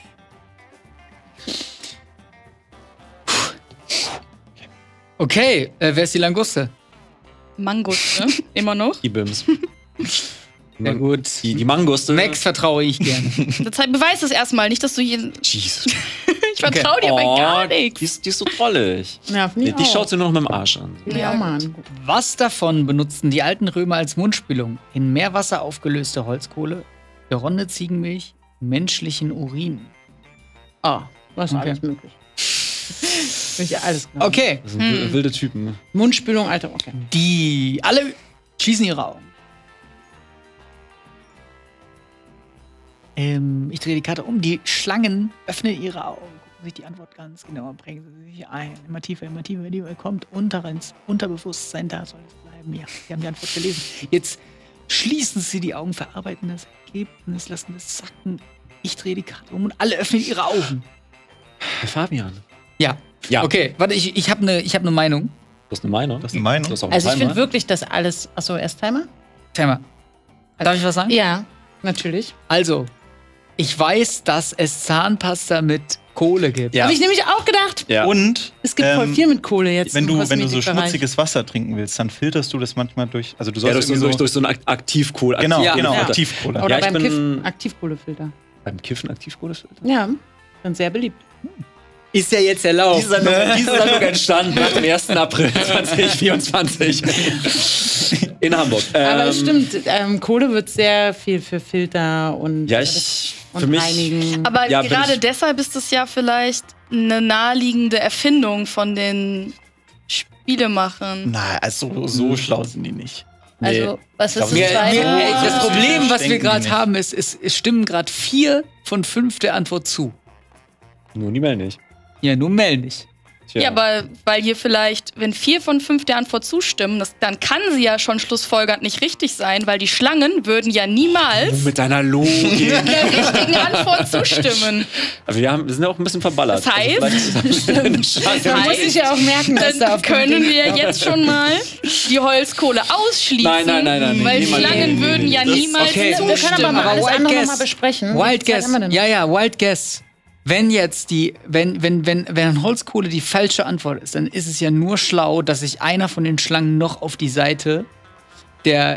S2: Okay, wer ist die Languste?
S3: Mangus, ne? Immer noch.
S4: Die Bims.
S2: Sehr gut.
S4: Die Manguste.
S2: Max vertraue ich gerne.
S3: Deshalb beweis das erstmal, nicht, dass du jeden.
S4: Jesus.
S3: Ich vertraue dir bei gar
S4: die
S3: nichts.
S4: ist so trollig.
S6: Ja,
S4: Die schaut sie nur noch mit dem Arsch an.
S6: Will ich auch mal an.
S2: Was davon benutzten die alten Römer als Mundspülung? In Meerwasser aufgelöste Holzkohle, geronnene Ziegenmilch, menschlichen Urin.
S6: Oh, was ist
S2: Okay.
S6: alles möglich. Bin ich alles klar.
S2: Okay,
S4: Das sind wilde Typen. Ne?
S6: Mundspülung, Alter, okay.
S2: die alle schließen ihre Augen. Ich drehe die Karte um. Die Schlangen öffnen ihre Augen, gucken sich die Antwort ganz genau, bringen sie sich ein. Immer tiefer, ihr kommt unter ins Unterbewusstsein, da soll es bleiben. Ja, sie haben die Antwort gelesen. Jetzt schließen sie die Augen, verarbeiten das Ergebnis, lassen es sacken. Ich drehe die Karte um und alle öffnen ihre Augen.
S4: Fabian.
S2: Ja. Okay, warte, ich hab ne Meinung.
S4: Du hast eine Meinung?
S5: Das ist eine Meinung.
S6: Also ich finde wirklich, dass alles. Achso, erst Timer?
S2: Timer. Darf ich was sagen?
S6: Ja, natürlich.
S2: Also, ich weiß, dass es Zahnpasta mit Kohle gibt.
S5: Ja.
S6: Habe ich nämlich auch gedacht.
S4: Ja.
S5: Und
S6: Es gibt voll viel mit Kohle jetzt.
S5: wenn
S6: im
S5: du so
S6: Kosmetikbereich.
S5: schmutziges Wasser trinken willst, dann filterst du das manchmal durch. Also du
S4: Ja,
S5: sollst
S4: durch so einen Aktivkohle.
S5: Genau,
S2: Ja.
S5: genau,
S2: Ja.
S5: Aktivkohle.
S6: Oder
S4: Ja, ich
S6: beim
S4: bin-
S6: Kiffen Aktivkohlefilter.
S4: Beim Kiffen Aktivkohlefilter?
S6: Ja, sind sehr beliebt.
S2: Ist ja jetzt erlaubt.
S4: Diese Sendung entstanden nach dem 1. April 2024 in Hamburg.
S6: Aber es stimmt, Kohle wird sehr viel für Filter und,
S4: Ja,
S6: und
S4: für mich-
S6: Reinigen.
S3: Aber
S4: Ja, bin
S3: gerade
S4: ich-
S3: deshalb ist es ja vielleicht eine naheliegende Erfindung von den Spielemachern.
S5: Na, also so schlau sind die nicht.
S6: Also, was ist das
S2: Mir,
S6: Zweite?
S2: das Problem, was wir
S5: Denken die
S2: gerade
S5: nicht.
S2: haben, ist, es stimmen gerade 4 von 5 der Antwort zu.
S4: Nur die Mel nicht.
S2: Ja, nur Mel nicht.
S3: Ja, aber weil hier vielleicht, wenn 4 von 5 der Antwort zustimmen, dann kann sie ja schon schlussfolgernd nicht richtig sein, weil die Schlangen würden ja niemals
S4: Mit deiner Logik.
S3: der richtigen Antwort zustimmen.
S4: Aber wir sind ja auch ein bisschen verballert.
S3: Das heißt-
S6: Man muss sich ja auch merken, dass da
S3: Dann
S6: auf dem
S3: können
S6: Ding
S3: wir
S6: drauf
S3: jetzt
S6: steht.
S3: schon mal die Holzkohle ausschließen.
S4: Nein,
S3: Weil
S4: niemals.
S3: Schlangen würden ja
S4: Das-
S3: niemals
S2: okay.
S6: Wir können aber mal
S2: Aber
S6: alles
S2: Wild
S6: andere
S2: Guess.
S6: nochmal besprechen.
S2: Wild
S6: Wie viel Zeit
S2: Guess.
S6: haben wir denn?
S2: Ja, Wild Guess. Wenn jetzt wenn Holzkohle die falsche Antwort ist, dann ist es ja nur schlau, dass sich einer von den Schlangen noch auf die Seite der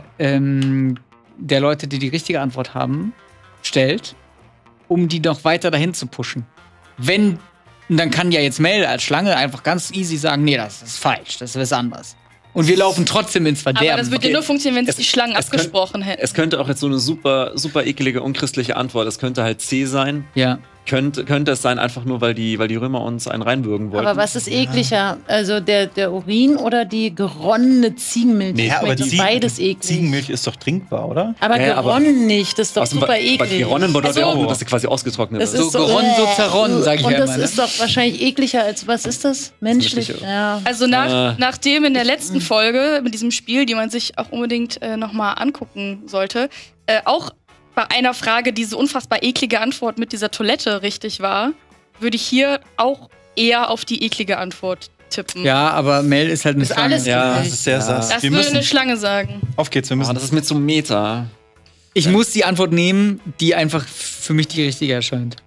S2: Leute, die die richtige Antwort haben, stellt, um die noch weiter dahin zu pushen. Dann kann ja jetzt Mel als Schlange einfach ganz easy sagen, nee, das ist falsch, das ist was anderes. Und wir laufen trotzdem ins Verderben.
S3: Aber das würde ja nur funktionieren, wenn es die Schlangen abgesprochen hätten.
S4: Es könnte auch jetzt so eine super, super eklige, unchristliche Antwort. Es könnte halt C sein.
S2: Ja.
S4: Könnte es sein, einfach nur, weil die Römer uns einen reinwürgen wollten.
S6: Aber was ist ekliger? Also der Urin oder die geronnene Ziegenmilch?
S5: Nee,
S6: Das
S5: aber
S6: schmeckt
S5: die
S6: doch beides eklig.
S5: Ziegenmilch ist doch trinkbar, oder?
S6: Aber
S4: Ja, aber-
S6: geronnen nicht, das ist doch
S4: Aus dem
S6: super
S4: aber
S6: eklig.
S4: geronnen bedeutet ja auch
S3: Also-
S4: nur, dass sie quasi ausgetrocknet
S6: Das
S4: ist.
S6: ist
S2: So geronnen, so zerronnen, sag ich
S6: und
S2: ja
S6: das
S2: immer, ne?
S6: ist doch wahrscheinlich ekliger als, was ist das? Menschlich?
S4: Menschliche.
S6: Ja.
S3: Also nachdem in der letzten Folge mit diesem Spiel, die man sich auch unbedingt nochmal angucken sollte, auch bei einer Frage diese unfassbar eklige Antwort mit dieser Toilette richtig war, würde ich hier auch eher auf die eklige Antwort tippen.
S2: Ja, aber Mel ist halt eine
S6: Ist
S2: Schlange.
S6: alles
S4: Ja,
S5: Das ist sehr sass.
S3: Das
S5: Wir
S3: würde eine
S5: müssen.
S3: Schlange sagen.
S5: Auf geht's, wir müssen.
S4: Das ist mit so einem Meter.
S2: Ich muss die Antwort nehmen, die einfach für mich die richtige erscheint.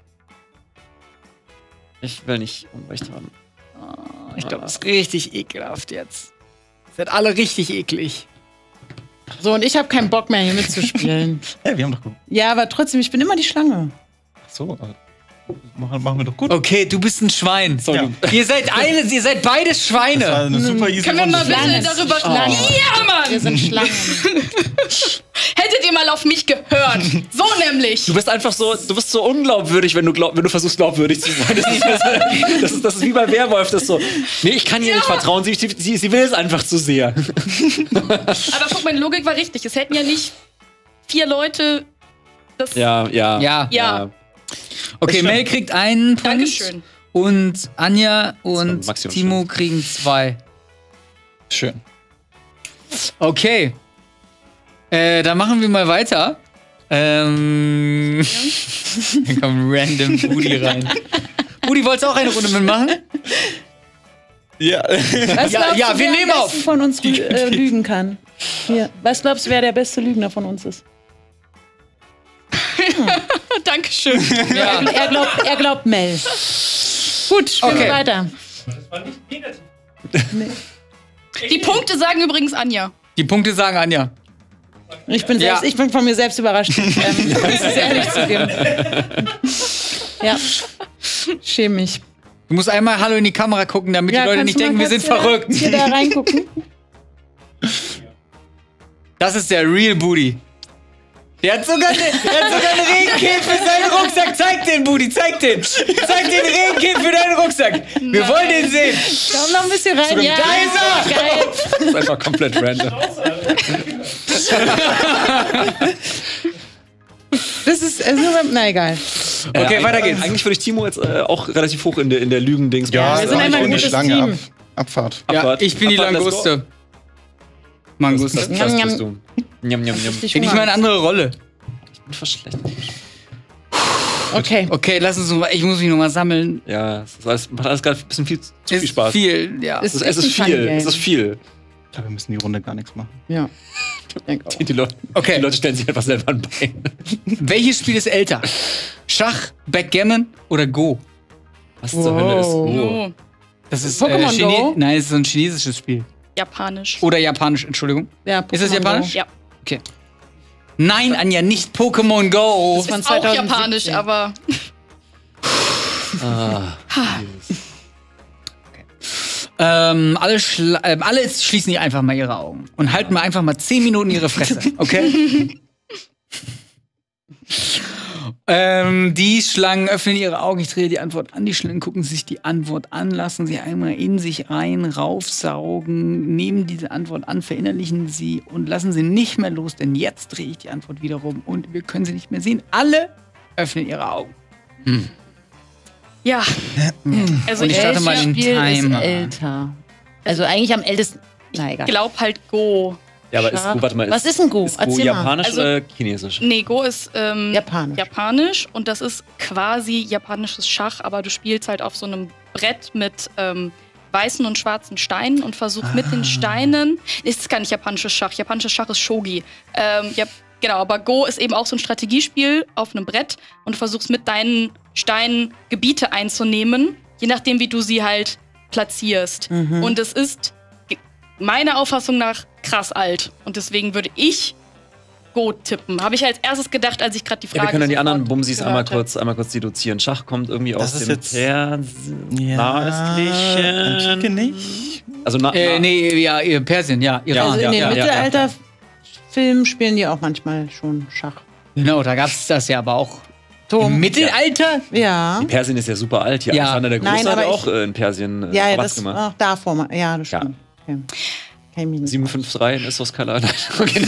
S4: Ich will nicht Unrecht haben.
S2: Ich glaube, das ist richtig ekelhaft jetzt. Seid alle richtig eklig.
S6: So, und ich habe keinen Bock mehr hier mitzuspielen.
S5: Hey, wir haben doch gut.
S6: Ja, aber trotzdem, ich bin immer die Schlange.
S5: So, machen wir doch gut.
S2: Okay, du bist ein Schwein.
S5: Ja.
S2: Ihr seid beides
S5: Das war
S2: Schweine.
S5: eine super easy
S3: Können wir mal
S5: Runde.
S3: bitte darüber
S6: Schlangen.
S3: Ja, Mann!
S6: Wir sind Schlangen.
S3: Hättet ihr mal auf mich gehört. So nämlich.
S4: Du bist einfach so, du bist so unglaubwürdig, wenn du versuchst, glaubwürdig zu sein. Das ist wie bei Werwolf, das so. Nee, ich kann ihr nicht vertrauen, sie will es einfach zu sehr.
S3: Aber guck, meine Logik war richtig. Es hätten ja nicht 4 Leute das.
S4: Ja.
S3: Ja.
S2: Okay, Mel kriegt einen Punkt.
S3: Dankeschön.
S2: Und Anja und
S4: Maximum
S2: Timo kriegen 2.
S5: Schön.
S2: Okay. Dann machen wir mal weiter. Dann kommt random Budi rein. Budi, wolltest du auch eine Runde mitmachen?
S5: Ja.
S6: Was
S2: Ja,
S6: glaubst
S2: ja,
S6: du,
S2: wir
S6: wer
S2: nehmen
S6: am
S2: auf.
S6: besten von uns lügen kann? Hier. Was glaubst du, wer der beste Lügner von uns ist?
S3: Dankeschön.
S2: Ja.
S6: Er glaubt Mel. Gut, spielen wir
S2: Okay.
S6: weiter.
S3: Die Punkte sagen übrigens Anja.
S2: Die Punkte sagen Anja.
S6: Ich bin
S2: Ja.
S6: von mir selbst überrascht. Das ist ehrlich zugeben. Ja. Schäme mich.
S2: Du musst einmal Hallo in die Kamera gucken, damit die Leute
S6: kannst
S2: nicht
S6: du
S2: denken,
S6: mal
S2: wir sind
S6: kurz
S2: verrückt.
S6: Hier da reingucken.
S2: Das ist der Real Booty. Der hat sogar eine Regencape für seinen Rucksack. Zeig den, Booty, zeig den. Zeig den Regencape für deinen Rucksack. Wir wollen den sehen.
S6: Komm noch ein bisschen rein. Ja,
S2: Da ist er.
S6: geil.
S4: Das ist einfach komplett random.
S2: Das ist,
S6: Na egal.
S2: Okay, weiter geht's.
S4: Eigentlich würde ich Timo jetzt auch relativ hoch in der Lügendings.
S6: Ja, wir sind einfach ein
S5: die
S6: gutes
S5: Schlange
S6: Team.
S5: Abfahrt.
S2: Ja, ich bin die
S4: Abfahrt, let's go.
S2: Languste. Manguste.
S4: Das
S6: Njam,
S4: bist du. Njam, njam, njam.
S6: Richtig
S2: Bin ich mal eine andere Rolle?
S4: Ich bin verschlecht.
S6: Okay.
S2: Okay, lass uns mal, ich muss mich nochmal sammeln.
S4: Ja, macht alles gerade ein bisschen viel zu viel
S2: Ist
S4: Spaß.
S2: viel, ja.
S6: Ist
S4: Es
S6: echt
S4: ist
S6: ein Funny
S4: viel.
S6: Game.
S4: Es ist viel.
S5: Ich glaube, wir müssen die Runde gar nichts machen.
S6: Ja. Ich denke auch.
S4: Die Leute,
S2: Okay.
S4: die Leute stellen sich einfach selber ein Bein.
S2: Welches Spiel ist älter? Schach, Backgammon oder Go?
S4: Was zur Hölle ist Go?
S3: Oh,
S2: Das ist
S6: Pokémon Go?
S2: Nein, es ist so ein chinesisches Spiel.
S3: japanisch.
S2: Oder japanisch, Entschuldigung.
S6: Ja,
S2: Ist das
S6: Pokémon
S2: japanisch?
S6: Go.
S3: Ja,
S2: Okay. Nein, Anja, nicht Pokémon Go.
S6: Das von
S3: ist auch
S6: 2017.
S3: japanisch, aber
S2: Alle schließen sich einfach mal ihre Augen und halten mal einfach mal 10 Minuten ihre Fresse, okay? Die Schlangen öffnen ihre Augen, ich drehe die Antwort an, die Schlangen gucken sich die Antwort an, lassen sie einmal in sich rein, raufsaugen, nehmen diese Antwort an, verinnerlichen sie und lassen sie nicht mehr los, denn jetzt drehe ich die Antwort wieder rum und wir können sie nicht mehr sehen. Alle öffnen ihre Augen.
S3: ja. Also
S2: Und ich
S3: ich
S2: starte mal den
S6: Spiel ist
S2: Timer.
S6: älter. Also eigentlich am ältesten. Na egal.
S3: glaube halt Go.
S4: Ja, aber ist
S6: Schach.
S4: Go, warte mal.
S6: Was ist ein Go?
S4: Ist Go
S6: Erzähl mal.
S4: japanisch
S3: Also-
S4: oder chinesisch?
S3: Nee, Go ist
S6: Japanisch.
S3: japanisch und das ist quasi japanisches Schach, aber du spielst halt auf so einem Brett mit weißen und schwarzen Steinen und versuchst mit den Steinen. Es ist gar nicht japanisches Schach. Japanisches Schach ist Shogi. Genau, aber Go ist eben auch so ein Strategiespiel auf einem Brett und du versuchst mit deinen Steinen Gebiete einzunehmen, je nachdem, wie du sie halt platzierst. Und es ist meiner Auffassung nach krass alt. Und deswegen würde ich Go tippen. Habe ich als erstes gedacht, als ich gerade die Frage
S4: Ja, wir können dann die
S3: sofort
S4: anderen Bumsis einmal
S3: gehört habe.
S4: kurz deduzieren. Schach kommt irgendwie
S5: Das
S4: aus
S5: ist
S4: dem
S5: jetzt-
S4: nahöstlichen.
S5: Antike nicht.
S4: Also
S2: Nee, ja, Persien, ja, Iran.
S6: Also in den
S4: ja,
S6: Mittelalterfilmen spielen die auch manchmal schon Schach.
S2: Genau, da gab es das ja aber auch.
S6: Turm.
S2: Im Mittelalter?
S6: Ja.
S4: Persien ist ja super alt. Hier
S2: Ja.
S4: Alexander der Große
S6: Nein,
S4: hat
S6: aber
S4: ja auch in Persien
S6: Ja,
S4: was
S6: das
S4: gemacht.
S6: war auch davor mal. Ja, das
S4: Ja.
S6: stimmt. Okay. Kenn mich nicht.
S4: 753 in Essos-Kala. Okay,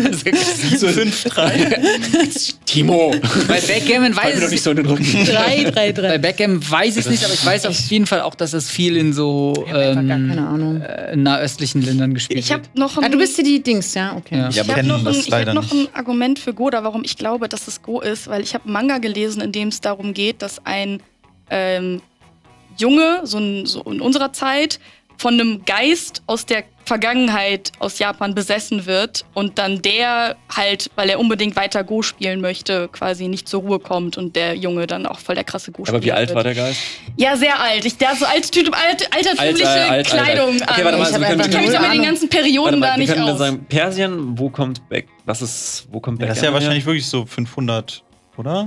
S4: 753. Timo.
S2: Bei Backgammon
S4: Fall mir
S2: weiß
S4: doch
S2: ich
S4: nicht so in den Rücken.
S6: 3.
S2: Bei Backgammon weiß ich es nicht, aber ich weiß auf jeden Fall auch, dass es viel in so
S6: Einfach gar keine Ahnung.
S2: nahöstlichen Ländern gespielt
S3: Ich habe
S2: wird.
S3: noch ein,
S6: Ah, du bist hier die Dings, ja? Okay.
S2: Ja.
S3: ich hab
S5: kennen
S3: noch,
S5: das
S3: ich hab
S5: leider
S3: noch
S5: nicht.
S3: ein Argument für Go, da warum ich glaube, dass es Go ist, weil ich habe einen Manga gelesen, in dem es darum geht, dass ein Junge, so in unserer Zeit, von einem Geist aus der Vergangenheit aus Japan besessen wird und dann der halt, weil er unbedingt weiter Go spielen möchte, quasi nicht zur Ruhe kommt und der Junge dann auch voll der krasse Go-Spieler
S4: Aber wie alt
S3: wird.
S4: war der Geist?
S3: Ja, sehr alt. Der hat so altertümliche
S4: Alt.
S3: Kleidung an.
S4: Okay, warte mal,
S6: Ich
S4: also
S6: hab
S4: wir
S6: einfach
S3: Ich kenne mich
S6: null
S3: doch mit den
S6: Ahnung.
S3: ganzen Perioden da
S4: wir
S3: nicht
S4: können dann
S3: aus.
S4: sagen, Persien, wo kommt wo kommt
S5: Ja, das ist ja wahrscheinlich wirklich so 500, oder?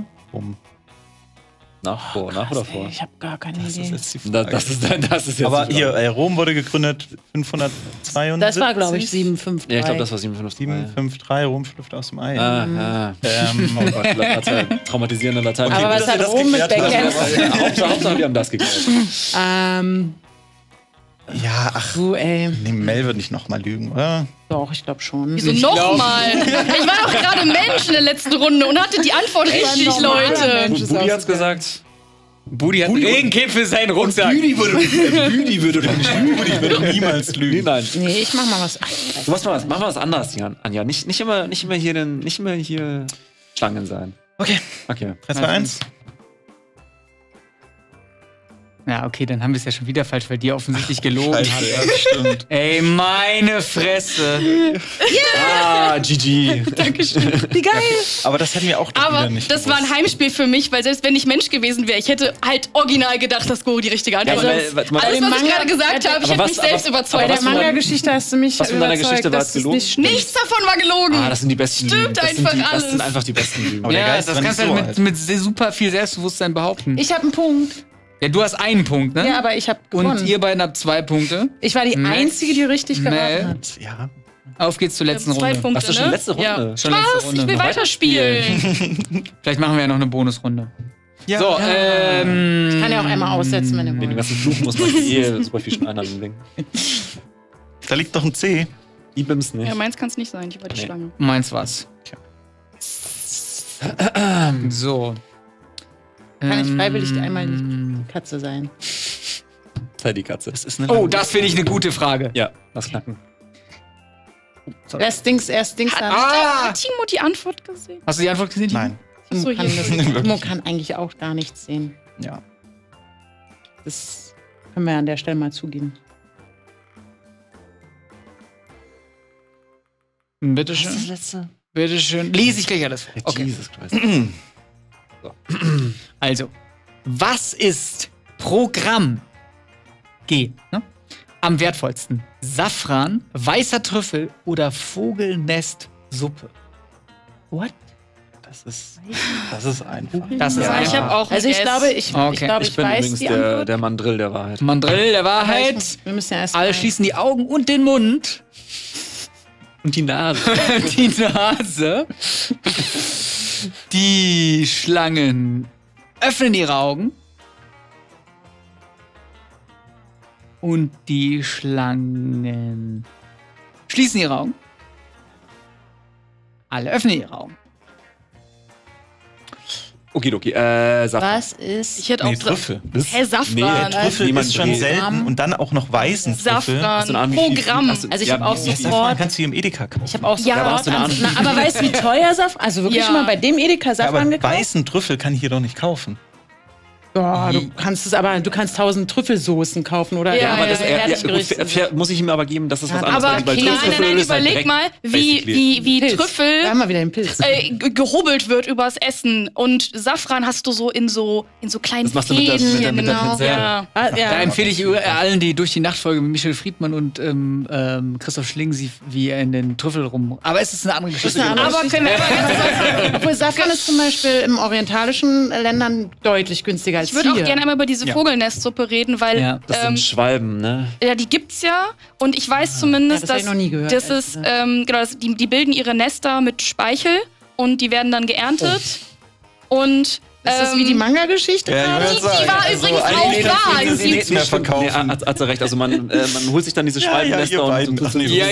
S4: nach oder vor?
S6: Ich habe gar keine
S5: Das ist
S6: Idee.
S5: jetzt die
S4: Da-
S5: Frage.
S4: Das ist jetzt
S5: Aber
S4: die
S5: hier,
S4: Frage.
S5: Rom wurde gegründet 572.
S6: Das war, glaube ich, 753.
S4: Ja, ich glaube, das war 753.
S5: 753, Rom schlüpft aus dem Ei.
S4: Oh Gott, Latein, traumatisierender Latein.
S6: Aber was
S5: dass ihr
S6: hat
S5: das
S6: Rom mit
S5: geklärt habt.
S6: Backgammon?
S4: Hauptsache, wir haben das geklärt.
S5: Ja, ach,
S6: Du, ey.
S5: nee, Mel wird nicht nochmal lügen, oder?
S6: Doch, ich glaube schon.
S3: Wieso nochmal? Ich war doch gerade Mensch in der letzten Runde und hatte die Antwort richtig,
S6: normaler
S3: Leute.
S6: Mensch. ist
S4: Budi
S6: auch
S4: hat's
S6: so geil.
S4: gesagt.
S2: Budi hat einen Regencape für seinen Rucksack.
S5: Büdi würde doch nicht lügen. Büdi würde niemals
S4: Nee,
S5: lügen.
S4: nein.
S6: Nee, ich mach mal was.
S4: Du machst mal was, mach mal was anderes, Anja. Nicht immer hier Schlangen sein.
S5: Okay. 3, 2, 1.
S2: Ja, okay, dann haben wir es ja schon wieder falsch, weil dir offensichtlich gelogen hat.
S5: Scheiße, ja, das stimmt.
S2: Ey, meine Fresse.
S4: GG.
S6: Wie geil!
S5: Aber das hätten wir auch doch
S3: Aber
S5: wieder nicht
S3: das war ein
S5: gewusst.
S3: Heimspiel für mich, weil selbst wenn ich Mensch gewesen wäre, ich hätte halt original gedacht, dass Go die richtige Antwort
S4: Also,
S3: ist.
S4: warte mal.
S3: Alles, was ich
S6: Manga-
S3: gerade gesagt habe, ich
S4: Aber
S3: hätte
S4: was-
S3: mich selbst
S4: aber-
S6: Bei
S3: überzeugt.
S6: der
S4: was für ein-
S6: Manga-Geschichte hast du mich
S4: was von deiner
S6: überzeugt,
S4: Geschichte war
S6: dass
S4: es
S6: es
S4: gelogen?
S6: nicht stimmt.
S3: Nichts davon war gelogen.
S4: Das sind die besten
S3: Stimmt
S4: Lügen. Das
S3: einfach
S4: sind das
S3: alles.
S4: sind einfach die besten Lügen.
S5: Aber der
S2: Ja,
S5: Geist
S2: das
S5: war
S2: kannst
S5: nicht
S2: du
S5: so
S2: halt
S5: alt.
S2: mit super viel Selbstbewusstsein behaupten.
S6: Ich habe einen Punkt.
S2: Ja, du hast einen Punkt, ne?
S6: Ja, aber ich habe gewonnen.
S2: Und ihr beiden habt 2 Punkte.
S6: Ich war die
S2: Max,
S6: Einzige, die richtig
S2: Mel.
S6: geraten hat.
S5: Ja.
S2: Auf geht's zur letzten
S3: 2
S2: Runde.
S3: Punkte,
S4: Das ist schon
S3: ne?
S4: letzte Runde.
S3: Ja.
S2: Schon letzte
S3: Spaß,
S2: Runde.
S3: ich will
S2: Noch
S3: weiterspielen.
S2: Vielleicht machen wir ja noch eine Bonusrunde.
S5: Ja.
S2: So,
S6: Ich kann ja auch einmal aussetzen, wenn ihr
S4: Mit dem
S6: wollt.
S4: ganzen Fluch muss man super viel schneiden an dem Ding.
S5: Da liegt doch ein C.
S4: Ibims nicht.
S3: Ja, meins kann es nicht sein, ich war die
S4: Nee.
S3: Schlange.
S2: Meins was. So.
S6: Kann ich freiwillig einmal nicht Katze sein?
S4: Sei die Katze.
S5: Das ist eine
S2: Oh, das finde ich eine gute Frage.
S4: Ja, lass knacken.
S6: Erst Dings dann.
S3: Hat Timo die Antwort gesehen?
S2: Hast du die Antwort gesehen? Timo?
S5: Nein.
S3: So, hier.
S6: Timo kann eigentlich auch gar nichts sehen.
S5: Ja.
S6: Das können wir an der Stelle mal zugeben.
S2: Bitteschön.
S4: Das letzte.
S2: Bitteschön. Lese ich gleich alles vor. Okay.
S4: Jesus Christ.
S2: Also, was ist Programm G? Ne? Am wertvollsten? Safran, weißer Trüffel oder Vogelnestsuppe? What?
S5: Das ist einfach.
S2: Das ist
S3: Ja, ich habe auch
S6: Also ich
S3: Guess.
S6: glaube, ich
S4: Ich bin
S6: weiß
S4: übrigens
S6: die Antwort.
S4: der Mandrill der Wahrheit.
S2: Mandrill der Wahrheit.
S6: Wir müssen ja erst
S2: Alle
S6: mal-
S2: schließen die Augen und den Mund.
S4: Und die Nase.
S2: Die Nase. Die Schlangen öffnen ihre Augen. Und die Schlangen schließen ihre Augen. Alle öffnen ihre Augen.
S4: Okidoki, Safran.
S6: Was ist?
S3: Ich hätte auch
S5: Trüffel.
S3: Hä, Safran.
S5: Trüffel
S4: Niemand
S5: ist schon
S4: redet.
S5: selten und dann auch noch weißen Trüffel.
S4: Hast du eine
S3: Safran.
S4: Ahnung, wie viel-
S3: Programm.
S4: hast du-
S6: Also ich habe auch
S5: Safran
S6: sofort.
S5: kannst du hier im Edeka kaufen.
S6: Ich habe auch
S3: Ja,
S6: sofort.
S3: aber
S4: hast du eine Ahnung?
S6: Aber weißt du, wie teuer Safran? Also wirklich
S3: Ja.
S6: mal bei dem Edeka
S5: Ja, aber
S6: Safran gekauft?
S5: weißen Trüffel kann ich hier doch nicht kaufen.
S6: Ja, du kannst 1000 Trüffelsoßen kaufen oder
S3: Ja,
S4: Aber das
S3: ja,
S4: fair muss ich ihm aber geben, das ist was
S6: Ja,
S4: anderes.
S3: Aber
S4: weil
S3: nein,
S4: Trüffel
S3: nein,
S4: ist halt
S3: überleg
S4: direkt
S3: mal,
S4: basically.
S3: wie
S6: Pilz.
S3: Trüffel
S6: Da haben wir wieder den Pilz.
S3: gehobelt wird übers Essen. Und Safran hast du so in so kleinen
S4: Das machst du mit der-
S3: Fäden.
S4: mit der
S3: genau.
S4: Pinsel.
S3: Ja.
S6: Ah,
S2: Da
S6: ja.
S2: empfehle ich allen, die durch die Nachtfolge mit Michel Friedmann und Christoph Schling sie wie er in den Trüffel rum. Aber es ist eine andere Geschichte.
S6: eine andere
S3: Aber können wir mal ganz kurz
S6: Obwohl Safran ist zum Beispiel im orientalischen Ländern deutlich günstiger als
S3: Ich würde auch
S6: hier.
S3: gerne einmal über diese Vogelnestsuppe reden, weil
S2: Ja,
S4: Das sind Schwalben, ne?
S3: ja, die gibt's ja. Und ich weiß zumindest,
S6: das hab ich
S3: dass
S6: noch nie gehört,
S3: das
S6: ehrlich
S3: ist, genau, die bilden ihre Nester mit Speichel und die werden dann geerntet. Und
S6: Ist das wie die Manga-Geschichte?
S5: Ja,
S6: gerade?
S5: ich würd sagen,
S3: die war
S5: also
S3: übrigens
S5: einige
S3: auch
S5: davon
S3: wahr.
S5: sind
S3: Sie-
S5: nichts mehr
S4: stimmt.
S5: verkaufen.
S4: Hat sie recht. Also man holt sich dann diese Schwalbennester
S5: ihr beiden.
S4: und
S5: Ach nee,
S2: Ja.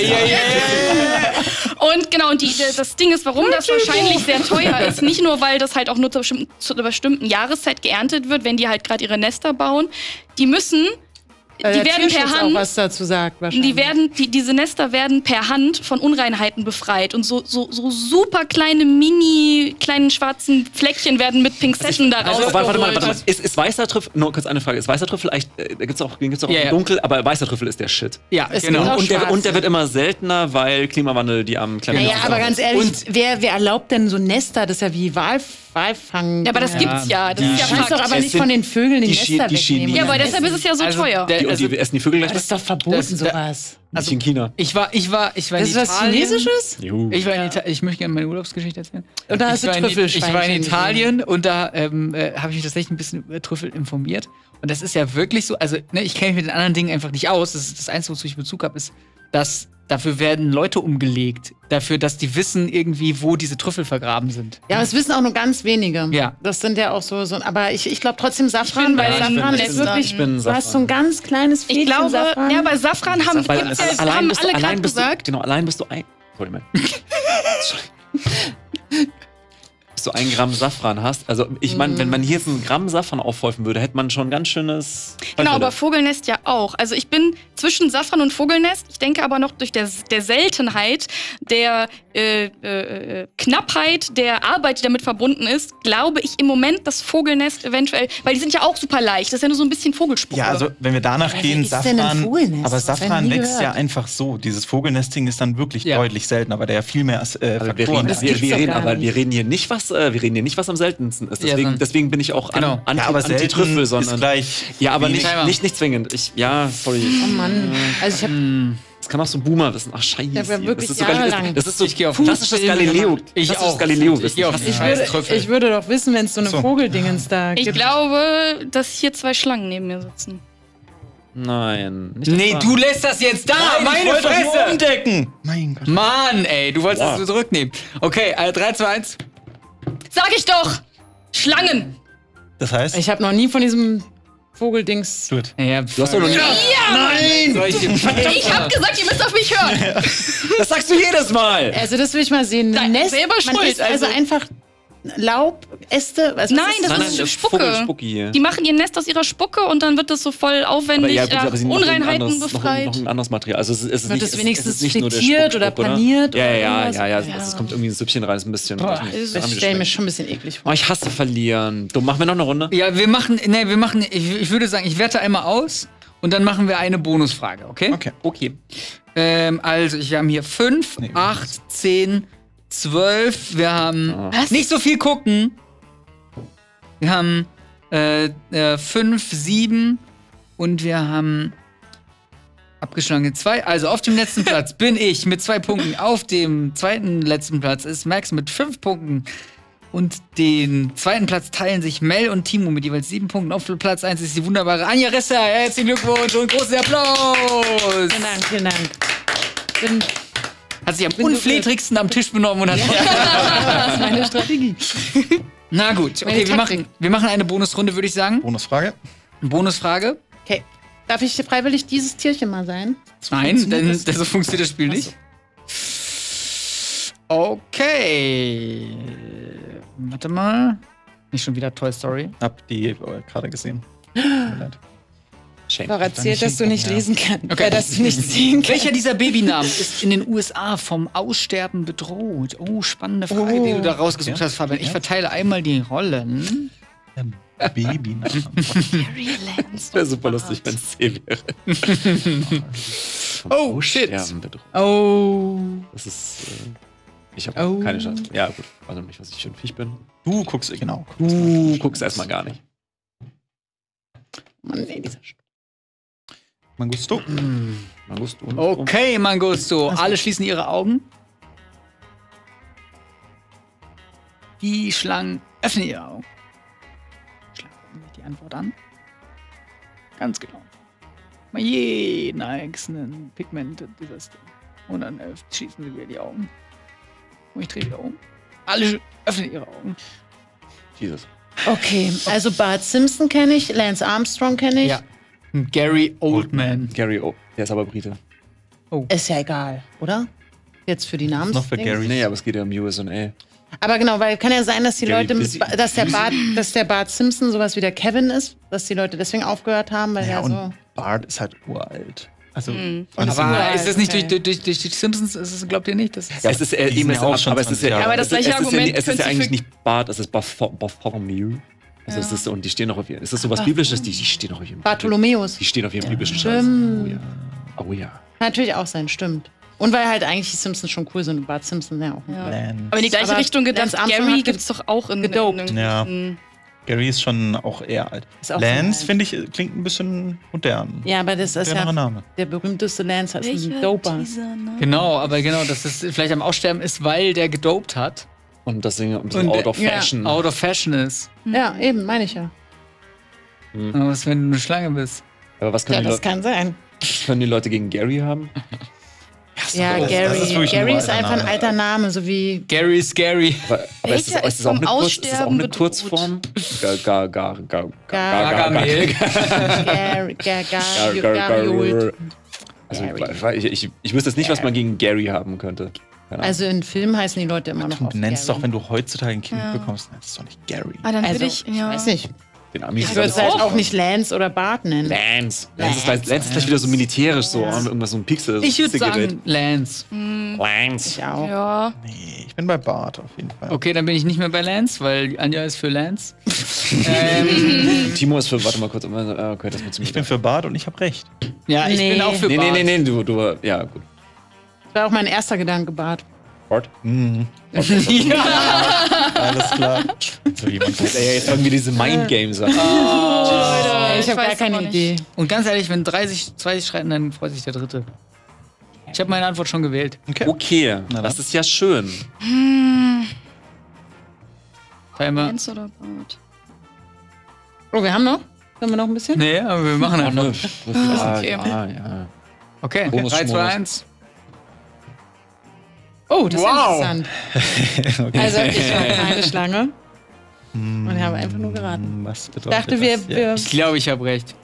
S3: Und genau, und das Ding ist, warum das wahrscheinlich sehr teuer ist. Nicht nur, weil das halt auch nur zu einer bestimmten Jahreszeit geerntet wird, wenn die halt gerade ihre Nester bauen. Die müssen, die
S6: Der
S3: werden
S6: Tierschutz
S3: per
S6: auch
S3: Hand,
S6: was dazu sagt wahrscheinlich.
S3: diese Nester werden per Hand von Unreinheiten befreit. Und so super kleinen schwarzen Fleckchen werden mit Pinzetten da
S4: Also,
S3: rausgeholt.
S4: warte mal. Ist weißer Trüffel, nur kurz eine Frage, ist weißer Trüffel eigentlich, den gibt's auch
S2: Ja.
S4: dunkel, aber weißer Trüffel ist der Shit.
S2: Ja,
S6: Es
S2: genau.
S6: gibt auch
S4: Und der
S6: schwarze.
S4: wird immer seltener, weil Klimawandel die am kleinen
S6: Naja, aber ganz ehrlich, wer erlaubt denn so Nester? Das ist ja wie Walfang.
S3: Ja, aber das gibt's ja. Das ist ja
S6: Du kannst doch
S3: Fakt.
S6: aber nicht von den Vögeln die
S4: die
S6: Nester
S4: Schi- die Schi-
S6: wegnehmen.
S3: Ja,
S6: oder?
S3: aber deshalb ist es ja so
S2: Also,
S3: teuer.
S4: die essen die Vögel gleich
S6: Das ist doch verboten,
S2: Das-
S6: sowas.
S4: nicht in China.
S2: Ich war in
S6: Das ist was
S2: Italien.
S6: Chinesisches?
S4: Juhu.
S2: Ich war in Italien. Ich möchte gerne meine Urlaubsgeschichte erzählen.
S6: Oder hast du
S2: ich war
S6: Trüffelschweinchen
S2: in
S6: gesehen?
S2: Italien und da habe ich mich tatsächlich ein bisschen über Trüffel informiert. Und das ist ja wirklich so, also ne, ich kenne mich mit den anderen Dingen einfach nicht aus. Das ist das Einzige, wozu ich Bezug habe, ist, dass dafür werden Leute umgelegt. Dafür, dass die wissen irgendwie, wo diese Trüffel vergraben sind.
S6: Ja, aber es wissen auch nur ganz wenige.
S2: Ja.
S6: Das sind ja auch so aber ich glaube trotzdem Safran, weil Safran ist wirklich, du hast so ein ganz kleines Fädchen
S3: Ich glaube,
S6: Safran.
S3: ja, bei Safran haben,
S4: Weil
S3: gibt's ja, haben alle gerade gesagt.
S4: Allein bist du ein. Sorry, man. Bis du 1 Gramm Safran hast. Also, ich meine, wenn man hier jetzt 1 Gramm Safran aufhäufen würde, hätte man schon ganz schönes.
S3: Genau, aber Vogelnest ja auch. Also ich bin zwischen Safran und Vogelnest. Ich denke aber noch durch der Seltenheit, der Knappheit der Arbeit, die damit verbunden ist, glaube ich im Moment das Vogelnest eventuell, weil die sind ja auch super leicht. Das ist ja nur so ein bisschen Vogelspucke.
S5: Ja, also wenn wir danach
S6: wer
S5: gehen,
S6: ist denn ein
S5: Safran.
S6: Vogelnest?
S5: Aber
S6: Das hab ich
S5: Safran
S6: nie
S5: wächst ja
S6: gehört.
S5: einfach so. Dieses Vogelnesting ist dann wirklich
S2: Ja.
S5: deutlich seltener, weil der ja viel mehr
S4: Also wir
S5: Faktoren
S4: reden,
S5: hat.
S6: gibt's doch gar
S4: aber
S6: nicht.
S4: wir reden hier nicht, was am seltensten ist.
S2: Ja,
S4: Deswegen bin ich auch
S2: Genau.
S5: Ja, aber selten
S4: Anti-Trüffel,
S5: ist
S4: sondern.
S5: gleich
S4: Ja, aber
S5: wenig.
S4: nicht zwingend. Sorry.
S6: Oh Mann. Also ich habe
S4: Das kann auch so ein Boomer wissen. Ach, scheiße.
S6: Ich hab ja wirklich
S4: das ist so,
S6: jahrelang-
S4: das ist so
S2: Ich geh auf
S4: klassisches
S2: Fußfilme
S4: Galileo.
S2: gemacht. Ich
S4: klassisches
S2: auch.
S4: Galileo
S2: Ich geh auf
S4: wissen.
S2: Scheißtrüffel.
S6: ich würde doch wissen, wenn es so eine
S5: So.
S6: Vogeldingens da
S3: Ich
S6: gibt.
S3: glaube, dass hier 2 Schlangen neben mir sitzen.
S4: Nein. Nicht das
S2: Nee,
S4: Fahren.
S2: du lässt das jetzt da!
S5: Nein, ich
S2: meine
S5: wollte doch nur
S2: Fresse!
S5: umdecken. Mein Gott.
S2: Mann, ey, du wolltest das so zurücknehmen. Okay, 3, 2, 1.
S3: Sag ich doch! Schlangen!
S5: Das heißt,
S6: Ich habe noch nie von diesem Vogeldings.
S5: gut.
S2: Ja,
S4: Du hast doch noch nie.
S5: Nein!
S3: Ich hab gesagt, ihr müsst auf mich hören!
S4: Das sagst du jedes Mal.
S6: Also das will ich mal sehen.
S3: Nein,
S6: Ein Nest,
S3: selber
S6: man
S3: schuld,
S6: ist also
S3: also.
S6: einfach Laupäste? Also
S3: Nein, das ist Spucke.
S4: Vogelspucki hier.
S3: Die machen ihr Nest aus ihrer Spucke und dann wird das so voll aufwendig
S4: aber sie machen
S3: Unreinheiten
S4: noch
S3: befreit.
S4: ein anderes Material. Also es ist
S6: wird
S4: nicht,
S6: das wenigstens
S4: nicht nur der
S6: frittiert oder
S4: Spuckspuck,
S6: paniert?
S4: Ja,
S6: oder
S4: ja,
S6: irgendwas?
S4: ja, ja. Es kommt irgendwie ein Süppchen rein, ist ein bisschen.
S6: Das stelle ich mir schon ein bisschen eklig vor.
S4: Oh, ich hasse verlieren. Du, machen wir noch eine Runde?
S2: Ja, ich würde sagen, ich werte einmal aus und dann machen wir eine Bonusfrage, okay?
S5: Okay.
S2: Also, wir haben hier 5, 8, 10, 12. Wir haben nicht so viel gucken. Wir haben 5, 7 und wir haben abgeschlagene 2. Also auf dem letzten Platz bin ich mit 2 Punkten. Auf dem zweiten letzten Platz ist Max mit 5 Punkten. Und den zweiten Platz teilen sich Mel und Timo mit jeweils 7 Punkten. Auf Platz 1 ist die wunderbare Anja Ressa. Herzlichen Glückwunsch und großen Applaus.
S6: Vielen Dank.
S2: Hat sich am unflätrigsten am Tisch benommen und hat.
S6: Das ist meine Strategie.
S2: Na gut, okay, wir machen eine Bonusrunde, würde ich sagen.
S5: Bonusfrage.
S6: Okay. Darf ich freiwillig dieses Tierchen mal sein?
S2: Nein, denn so funktioniert das Spiel nicht. Okay. Warte mal. Nicht schon wieder Toy Story.
S5: Hab die gerade gesehen. Tut mir leid.
S6: Doch erzählt, dass du nicht lesen kannst.
S2: Okay.
S6: Dass du nicht sehen kannst.
S2: Welcher dieser Babynamen ist in den USA vom Aussterben bedroht? Oh, spannende Frage, die du da rausgesucht hast, Fabian. Ich verteile einmal die Rollen.
S5: Babynamen.
S4: Das wäre super lustig, wenn es C wäre.
S2: Oh, shit.
S6: Oh.
S4: Das ist. Ich habe keine Chance. Ja, gut. Also nicht, was ich für ein Viech bin.
S5: Du guckst, genau.
S4: Du guckst erstmal gar nicht.
S6: Mann, nee, dieser
S5: Mangusto.
S4: Mangusto.
S2: Okay, Mangusto. Alle schließen ihre Augen. Die Schlangen öffnen ihre Augen. Schlangen gucken sich die Antwort an. Ganz genau. Mal jeden einzelnen Pigment dieses Ding. Und dann schließen sie wieder die Augen. Und ich drehe wieder um. Alle öffnen ihre Augen.
S4: Jesus.
S6: Okay, also Bart Simpson kenne ich, Lance Armstrong kenne ich.
S2: Ja. Gary Oldman.
S4: Gary, der ist aber Brite.
S6: Ist ja egal, oder? Jetzt für die Namen.
S5: Noch für Gary.
S4: Nee, aber es geht ja um USA.
S6: Aber genau, weil kann ja sein, dass die
S4: Gary
S6: Leute,
S4: Busy.
S6: dass der Bart Simpson sowas wie der Kevin ist, dass die Leute deswegen aufgehört haben, weil
S5: Ja,
S6: er
S5: und
S6: so.
S5: Bart ist halt uralt. Also,
S2: Aber ist das nicht
S6: Okay.
S2: durch die Simpsons? Ist es, glaubt ihr nicht? Das ist
S4: Ja, es ist
S5: Die sind ja auch schon 20 Jahre
S3: Aber das
S4: es ist-
S3: gleiche
S4: es ist
S3: Argument
S4: Ja, es ist
S3: könnte
S4: ja
S3: für-
S4: eigentlich nicht Bart, es ist Bartholomew. Also es ist, und die stehen noch auf ihrem. Ist das sowas Biblisches? Die stehen noch auf ihrem.
S6: Bartholomäus.
S4: Die stehen auf ihrem biblischen Scheiß.
S6: Stimmt.
S4: Oh ja.
S6: Kann natürlich auch sein, stimmt. Und weil halt eigentlich die Simpsons schon cool sind und Bart Simpson ja auch.
S5: Lance.
S3: Aber in die gleiche
S6: Aber
S3: Richtung gedacht,
S6: Lance Armstrong
S3: Gary
S6: hat
S3: gibt's doch auch in
S6: gedopt.
S5: Ja. Gary ist schon auch eher alt.
S6: Ist auch
S5: Lance,
S6: so alt.
S5: finde ich, klingt ein bisschen modern.
S6: Ja, aber das ist
S5: Moderner
S6: ja
S5: Name.
S6: der berühmteste Lance, das ist ein Doper.
S2: genau, aber genau, dass das vielleicht am Aussterben ist, weil der gedopt hat.
S4: Und das Ding ein bisschen
S2: Und,
S4: out of
S6: ja.
S4: fashion.
S2: Out of fashion ist.
S6: Ja, eben, meine ich ja.
S2: Aber was, wenn du eine Schlange bist?
S4: Aber was
S6: Ja,
S4: können,
S6: das kann sein.
S4: können die Leute gegen Gary haben?
S6: Ja,
S5: das
S6: Gary.
S5: ist wirklich
S6: Gary
S5: ein
S6: ist einfach ein
S5: Name.
S6: alter Name, so wie
S2: Gary is scary.
S4: Aber ist
S3: Welcher
S4: das
S3: ist
S4: auch
S3: vom
S4: eine, ist das auch
S3: Aussterben
S4: eine Kurzform?
S2: Gargamel.
S6: Gary.
S4: Also, ich wüsste jetzt nicht, was man gegen Gary haben könnte. Keine Ahnung.
S6: Also in Filmen heißen die Leute immer noch
S5: Du
S6: oft
S5: nennst
S6: Gary.
S5: doch, wenn du heutzutage ein Kind
S3: Ja.
S5: bekommst, nennst du doch nicht Gary.
S3: Ah, dann
S6: Also,
S3: würde ich, ja.
S6: weiß nicht.
S4: Den Amis
S6: Ich würde es halt auch nicht Lance oder Bart nennen.
S4: Lance. Lance ist gleich wieder so militärisch, so irgendwas so ein Pixel. So
S2: Ich würde
S4: Pixelgerät.
S2: sagen Lance.
S4: Lance.
S6: Ich auch.
S3: Ja.
S5: Nee, ich bin bei Bart auf jeden Fall.
S2: Okay, dann bin ich nicht mehr bei Lance, weil Anja ist für Lance.
S4: Timo ist für, warte mal kurz, okay, das wird
S5: Ich bin für Bart und ich habe recht.
S2: Ja, ich bin auch für
S4: Nee,
S2: Bart.
S4: nee, du, ja, gut.
S6: Das war auch mein erster Gedanke, Bart.
S4: Bart?
S5: Mhm. Alles klar. So jemand
S4: Jetzt fangen wir diese Mind-Games an.
S3: Leute,
S6: ich habe gar
S3: weiß
S6: keine
S3: aber nicht.
S6: Idee.
S2: Und ganz ehrlich, wenn 2 sich streiten, dann freut sich der Dritte. Ich habe meine Antwort schon gewählt.
S4: Okay,
S5: Na dann.
S4: das ist ja schön.
S2: Timer.
S3: Lance oder Bart?
S6: Oh, wir haben noch? Können wir noch ein bisschen?
S2: Nee, aber wir machen einfach.
S4: Ja,
S3: okay.
S4: ja.
S2: Okay,
S4: Bonus
S2: 3, 2,
S4: Schmodus.
S2: 1.
S6: Oh, das
S2: Wow.
S6: ist interessant. Also ich habe keine Schlange und habe einfach nur geraten.
S5: Was
S6: Ich
S5: bedeutet
S6: dachte, wir,
S5: das? Ja.
S6: wir
S2: Ich glaube, ich habe recht.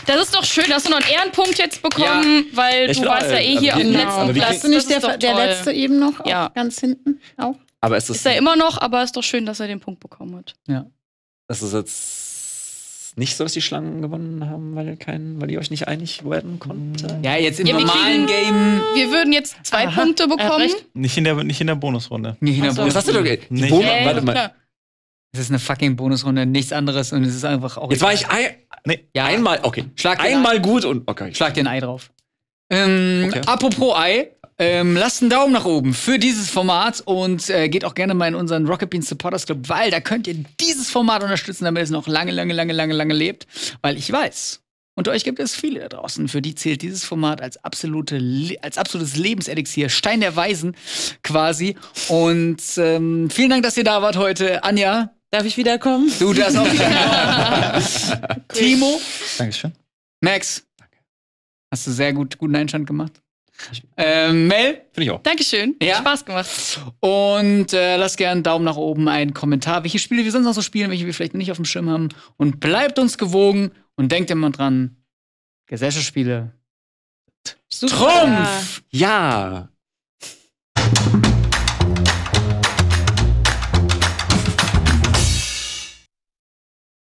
S3: Das ist doch schön. Hast du noch einen Ehrenpunkt jetzt bekommen, weil du warst ja hier am letzten Platz.
S6: Warst du nicht der Letzte eben noch?
S3: Ja.
S6: Ganz hinten auch?
S4: Aber
S3: ist er immer noch, aber ist doch schön, dass er den Punkt bekommen hat.
S2: Ja.
S4: Das ist jetzt nicht so, dass die Schlangen gewonnen haben, weil ihr euch nicht einig werden konntet.
S2: Ja, jetzt im normalen Game.
S3: Wir würden jetzt 2 Punkte bekommen.
S5: Nicht in der Bonusrunde.
S2: Nicht in der
S4: Das hast du doch.
S5: Nicht.
S4: Warte mal.
S2: Es ist eine fucking Bonusrunde, nichts anderes und es ist einfach auch.
S4: Jetzt war ich einmal, okay. Einmal gut und okay.
S2: Schlag dir ein Ei drauf. Apropos Ei, lasst einen Daumen nach oben für dieses Format und geht auch gerne mal in unseren Rocket Beans Supporters Club, weil da könnt ihr dieses Format unterstützen, damit es noch lange lebt. Weil ich weiß, unter euch gibt es viele da draußen, für die zählt dieses Format als absolutes Lebenselixier, Stein der Weisen quasi. Und vielen Dank, dass ihr da wart heute. Anja.
S6: Darf ich wiederkommen?
S2: Du darfst auch wiederkommen. Timo.
S5: Dankeschön.
S2: Max. Hast du sehr guten Einstand gemacht. Mel.
S4: Finde ich auch.
S3: Dankeschön.
S2: Ja?
S3: Spaß gemacht.
S2: Und lasst gerne einen Daumen nach oben, einen Kommentar, welche Spiele wir sonst noch so spielen, welche wir vielleicht nicht auf dem Schirm haben. Und bleibt uns gewogen und denkt immer dran, Gesellschaftsspiele.
S6: Super.
S2: Trumpf!
S4: Ja.